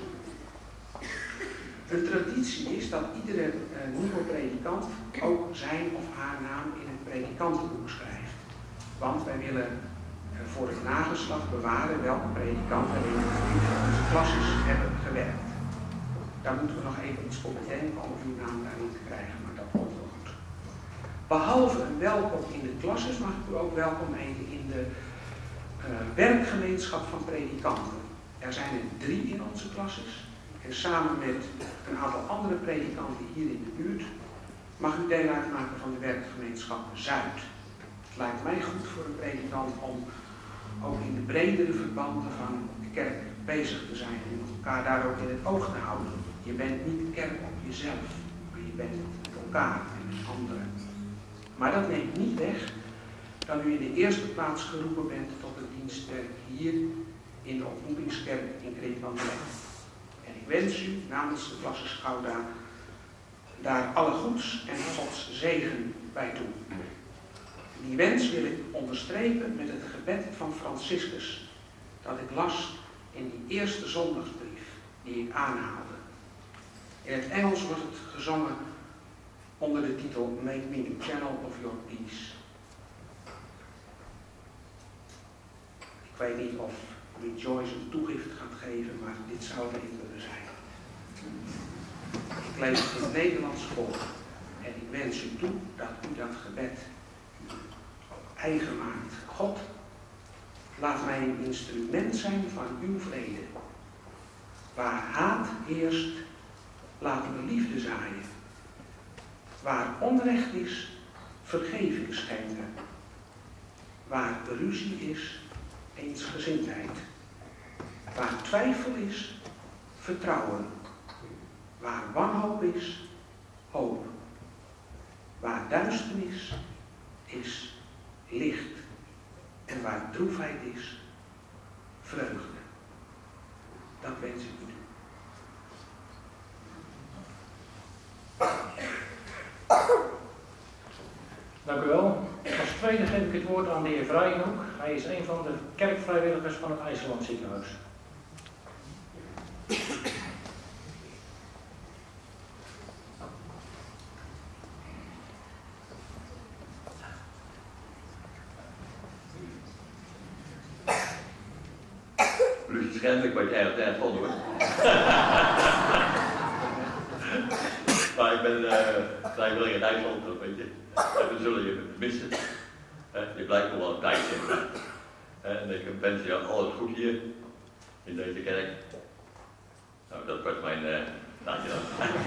Een traditie is dat iedere uh, nieuwe predikant ook zijn of haar naam in het predikantenboek schrijft. Want wij willen uh, voor het nageslacht bewaren welke predikanten er in onze klasses hebben gewerkt. Daar moeten we nog even iets voor bedenken om uw naam daarin te krijgen, maar dat komt wel goed. Behalve een welkom in de klasses mag ik u ook welkom heten in de uh, werkgemeenschap van predikanten. Er zijn er drie in onze klasses. En samen met een aantal andere predikanten hier in de buurt mag u deel uitmaken van de werkgemeenschap Zuid. Het lijkt mij goed voor een predikant om ook in de bredere verbanden van de kerk bezig te zijn en elkaar daar ook in het oog te houden. Je bent niet kerk op jezelf, maar je bent het met elkaar en met anderen. Maar dat neemt niet weg dat u in de eerste plaats geroepen bent tot het dienstwerk hier in de ontmoetingskerk in Krimp aan de Lek. En ik wens u namens de klasses Gouda daar alle goeds en Gods zegen bij toe. Die wens wil ik onderstrepen met het gebed van Franciscus, dat ik las in die eerste zondagsbrief die ik aanhaalde. In het Engels wordt het gezongen onder de titel Make me a channel of your peace. Ik weet niet of Joyce een toegift gaat geven, maar dit zou het even willen zijn. Ik lees het in het Nederlands voor en ik wens u toe dat u dat gebed eigen maakt. God, laat mij een instrument zijn van uw vrede. Waar haat heerst, laten we liefde zaaien. Waar onrecht is, vergeving schenken. Waar ruzie is, eensgezindheid. Waar twijfel is, vertrouwen. Waar wanhoop is, hoop. Waar duisternis is, licht. En waar droefheid is, vreugde. Dat wens ik u. Dank u wel. Als tweede geef ik het woord aan de heer Vrijenhoek. Hij is een van de kerkvrijwilligers van het IJsseland Ziekenhuis. Plus schijnlijk wat jij op tijd vond hoor. Maar ik ben uh, vrijwillig in IJsland, dat weet je. En we zullen je missen. Uh, je blijft nog wel een tijdje. Uh, en ik wens je alles goed hier, in deze kerk. Nou, dat was mijn... Uh, dankjewel.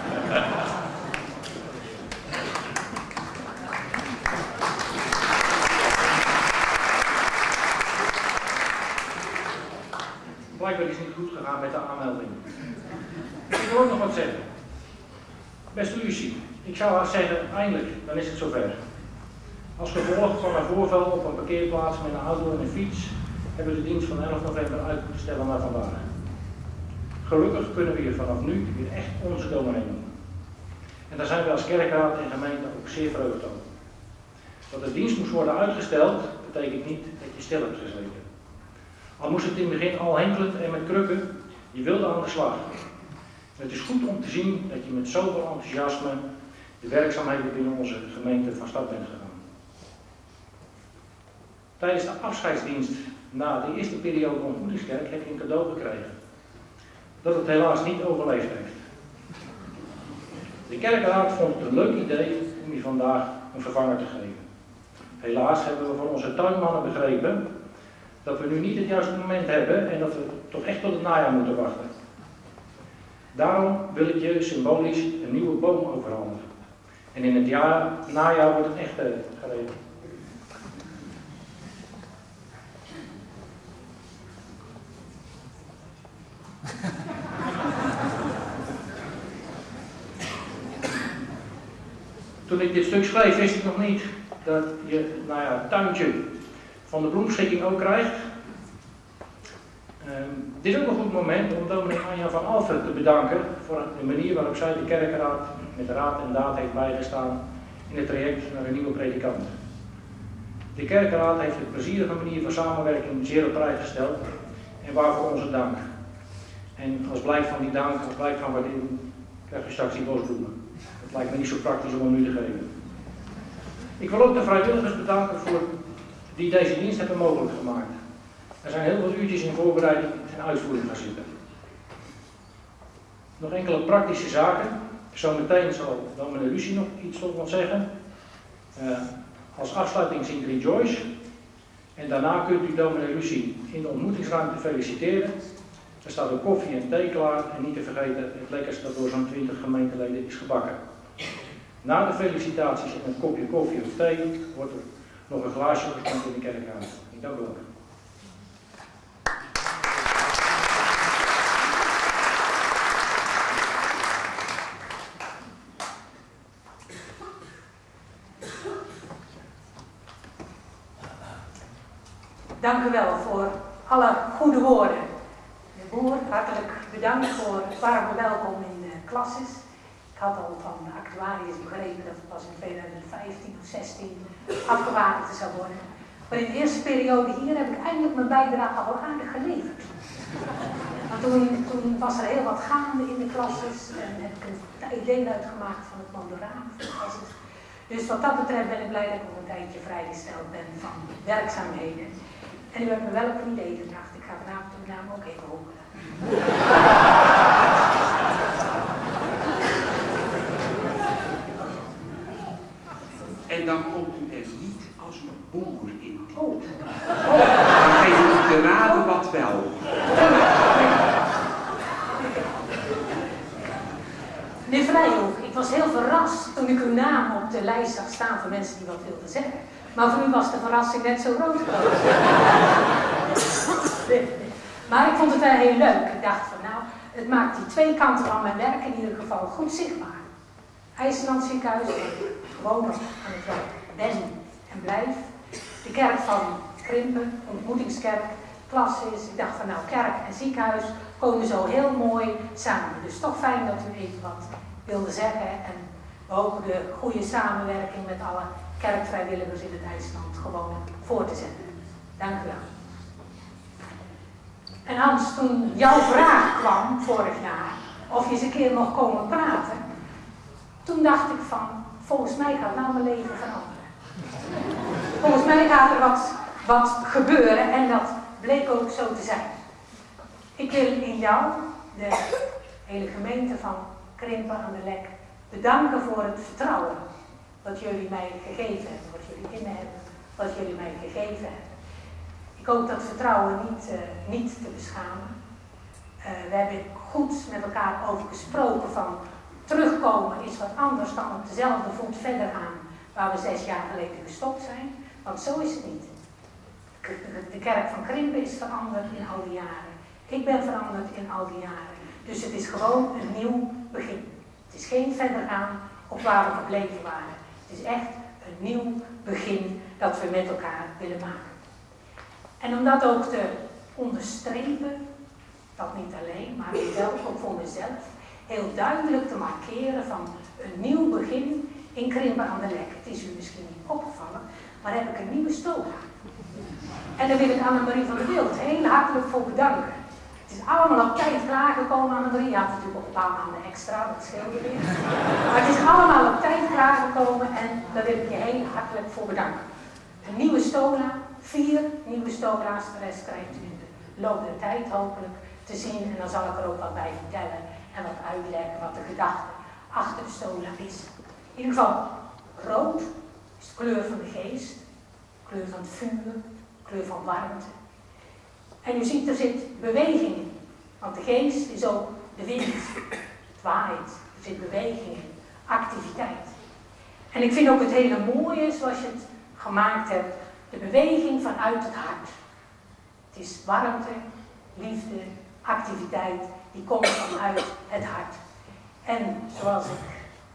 Blijkbaar is het niet goed gegaan met de aanmelding. Ik wil ook nog wat zeggen. Beste Lucie, ik zou haar zeggen, eindelijk, dan is het zover. Als gevolg van een voorval op een parkeerplaats met een auto en een fiets, hebben we de dienst van elf november uit moeten stellen naar vandaag. Gelukkig kunnen we hier vanaf nu weer echt onze dominee noemen. En daar zijn we als kerkraad en gemeente ook zeer verheugd over. Dat de dienst moest worden uitgesteld, betekent niet dat je stil hebt gezeten. Al moest het in het begin al henkelend en met krukken, je wilde aan de slag. Het is goed om te zien dat je met zoveel enthousiasme de werkzaamheden binnen onze gemeente van start bent gegaan. Tijdens de afscheidsdienst na de eerste periode ontmoetingskerk heb je een cadeau gekregen. Dat het helaas niet overleefd heeft. De kerkraad vond het een leuk idee om je vandaag een vervanger te geven. Helaas hebben we van onze tuinmannen begrepen dat we nu niet het juiste moment hebben en dat we toch echt tot het najaar moeten wachten. Daarom wil ik je symbolisch een nieuwe boom overhandigen. En in het jaar, najaar wordt het echt uh, geregeld. Toen ik dit stuk schreef, wist ik nog niet dat je nou ja, het tuintje van de bloemschikking ook krijgt. Um, dit is ook een goed moment om dominee Anja van Alphen te bedanken voor de manier waarop zij de kerkenraad met raad en daad heeft bijgestaan in het traject naar een nieuwe predikant. De kerkenraad heeft de plezierige manier van samenwerking zeer op prijs gesteld en waarvoor onze dank. En als blijk van die dank, als blijk van waardering, krijg je straks die bosbloemen. Het lijkt me niet zo praktisch om hem nu te geven. Ik wil ook de vrijwilligers bedanken voor die deze dienst hebben mogelijk gemaakt. Er zijn heel veel uurtjes in voorbereiding en uitvoering gaan zitten. Nog enkele praktische zaken. Zometeen zal dominee Lucie nog iets tot ons zeggen. Uh, als afsluiting zingt Rejoice. En daarna kunt u dominee Lucie in de ontmoetingsruimte feliciteren. Er staat ook koffie en thee klaar. En niet te vergeten het lekkerste dat door zo'n twintig gemeenteleden is gebakken. Na de felicitaties en een kopje koffie of thee wordt er nog een glaasje geschonken in de kerkraad. Ik dank u wel. Dank u wel voor alle goede woorden. De boer, hartelijk bedankt voor het warme welkom in de klasses. Ik had al van de actuariërs begrepen dat het pas in tweeduizend vijftien of zestien afgewaardigd zou worden. Maar in de eerste periode hier heb ik eindelijk mijn bijdrage al aardig geleverd. Want toen, toen was er heel wat gaande in de klasses en heb ik een idee uitgemaakt van het mandoraat. Dus wat dat betreft ben ik blij dat ik nog een tijdje vrijgesteld ben van werkzaamheden. En u hebt me wel op een idee gebracht. Ik ga vanavond de naam ook even horen. En dan komt u er niet als een boer in. Oh. Dan geef u te raden wat wel. Meneer Vrijhoek, ik was heel verrast toen ik uw naam op de lijst zag staan voor mensen die wat wilden zeggen. Maar voor u was de verrassing net zo rood groot. Maar ik vond het wel heel leuk. Ik dacht van nou, het maakt die twee kanten van mijn werk in ieder geval goed zichtbaar. IJsland ziekenhuis, gewoon nog aan het werk ben en blijf. De kerk van Krimpen, ontmoetingskerk, klasses. Ik dacht van nou, kerk en ziekenhuis komen zo heel mooi samen. Dus toch fijn dat u even wat wilde zeggen. En we hopen de goede samenwerking met alle kerkvrijwilligers in het IJsland gewoon voor te zetten. Dank u wel. En Hans, toen jouw vraag kwam vorig jaar, of je eens een keer mocht komen praten, toen dacht ik van, volgens mij gaat nou mijn leven veranderen. Volgens mij gaat er wat, wat gebeuren en dat bleek ook zo te zijn. Ik wil in jou, de hele gemeente van Krimpen aan de Lek, bedanken voor het vertrouwen wat jullie mij gegeven hebben, wat jullie in me hebben, wat jullie mij gegeven hebben. Ik hoop dat vertrouwen niet, uh, niet te beschamen. Uh, we hebben goed met elkaar over gesproken van terugkomen is wat anders dan op dezelfde voet verder gaan waar we zes jaar geleden gestopt zijn. Want zo is het niet. De kerk van Krimpen is veranderd in al die jaren. Ik ben veranderd in al die jaren. Dus het is gewoon een nieuw begin. Het is geen verder gaan op waar we gebleven waren. Het is echt een nieuw begin dat we met elkaar willen maken. En om dat ook te onderstrepen, dat niet alleen, maar wel ook voor mezelf, heel duidelijk te markeren van een nieuw begin in Krimpen aan de Lek. Het is u misschien niet opgevallen, maar heb ik een nieuwe stola. En daar wil ik Annemarie van der Wild heel hartelijk voor bedanken. Het is allemaal op tijd klaargekomen, Annemarie. Je had natuurlijk ook een paar maanden extra, dat scheelde weer. Maar het is allemaal op tijd klaargekomen en daar wil ik je heel hartelijk voor bedanken. Een nieuwe stola, vier nieuwe stola's, de rest krijgt u in de loop der tijd hopelijk te zien. En dan zal ik er ook wat bij vertellen en wat uitleggen wat de gedachte achter de stola is. In ieder geval, rood is de kleur van de geest, de kleur van het vuur, de kleur van warmte. En u ziet, er zit beweging in. Want de geest is ook de wind, het waait, er zit beweging in, activiteit. En ik vind ook het hele mooie zoals je het gemaakt hebt, de beweging vanuit het hart. Het is warmte, liefde, activiteit, die komt vanuit het hart. En zoals ik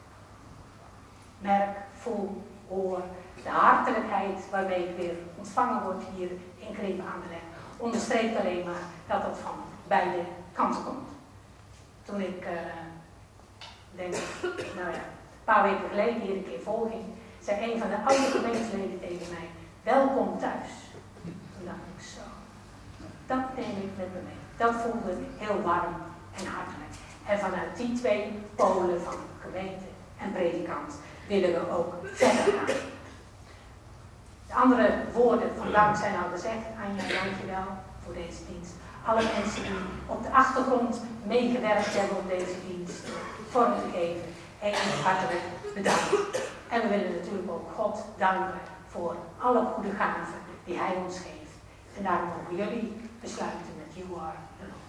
merk, voel, hoor, de hartelijkheid waarmee ik weer ontvangen word hier in Krimpen aan de Lek, onderstreept alleen maar dat het van beide kanten komt. Toen ik, uh, denk nou ja, een paar weken geleden hier een keer volging, zei een van de oude gemeenteleden tegen mij, welkom thuis. Toen dacht ik zo, dat neem ik met me mee. Dat voelde heel warm en hartelijk. En vanuit die twee polen van gemeente en predikant willen we ook verder gaan. De andere woorden van dank zijn al gezegd. Anja, dankjewel voor deze dienst. Alle mensen die op de achtergrond meegewerkt hebben om deze dienst vorm te geven, heel hartelijk bedankt. En we willen natuurlijk ook God danken voor alle goede gaven die Hij ons geeft. En daarom mogen jullie besluiten met You Are the Lord.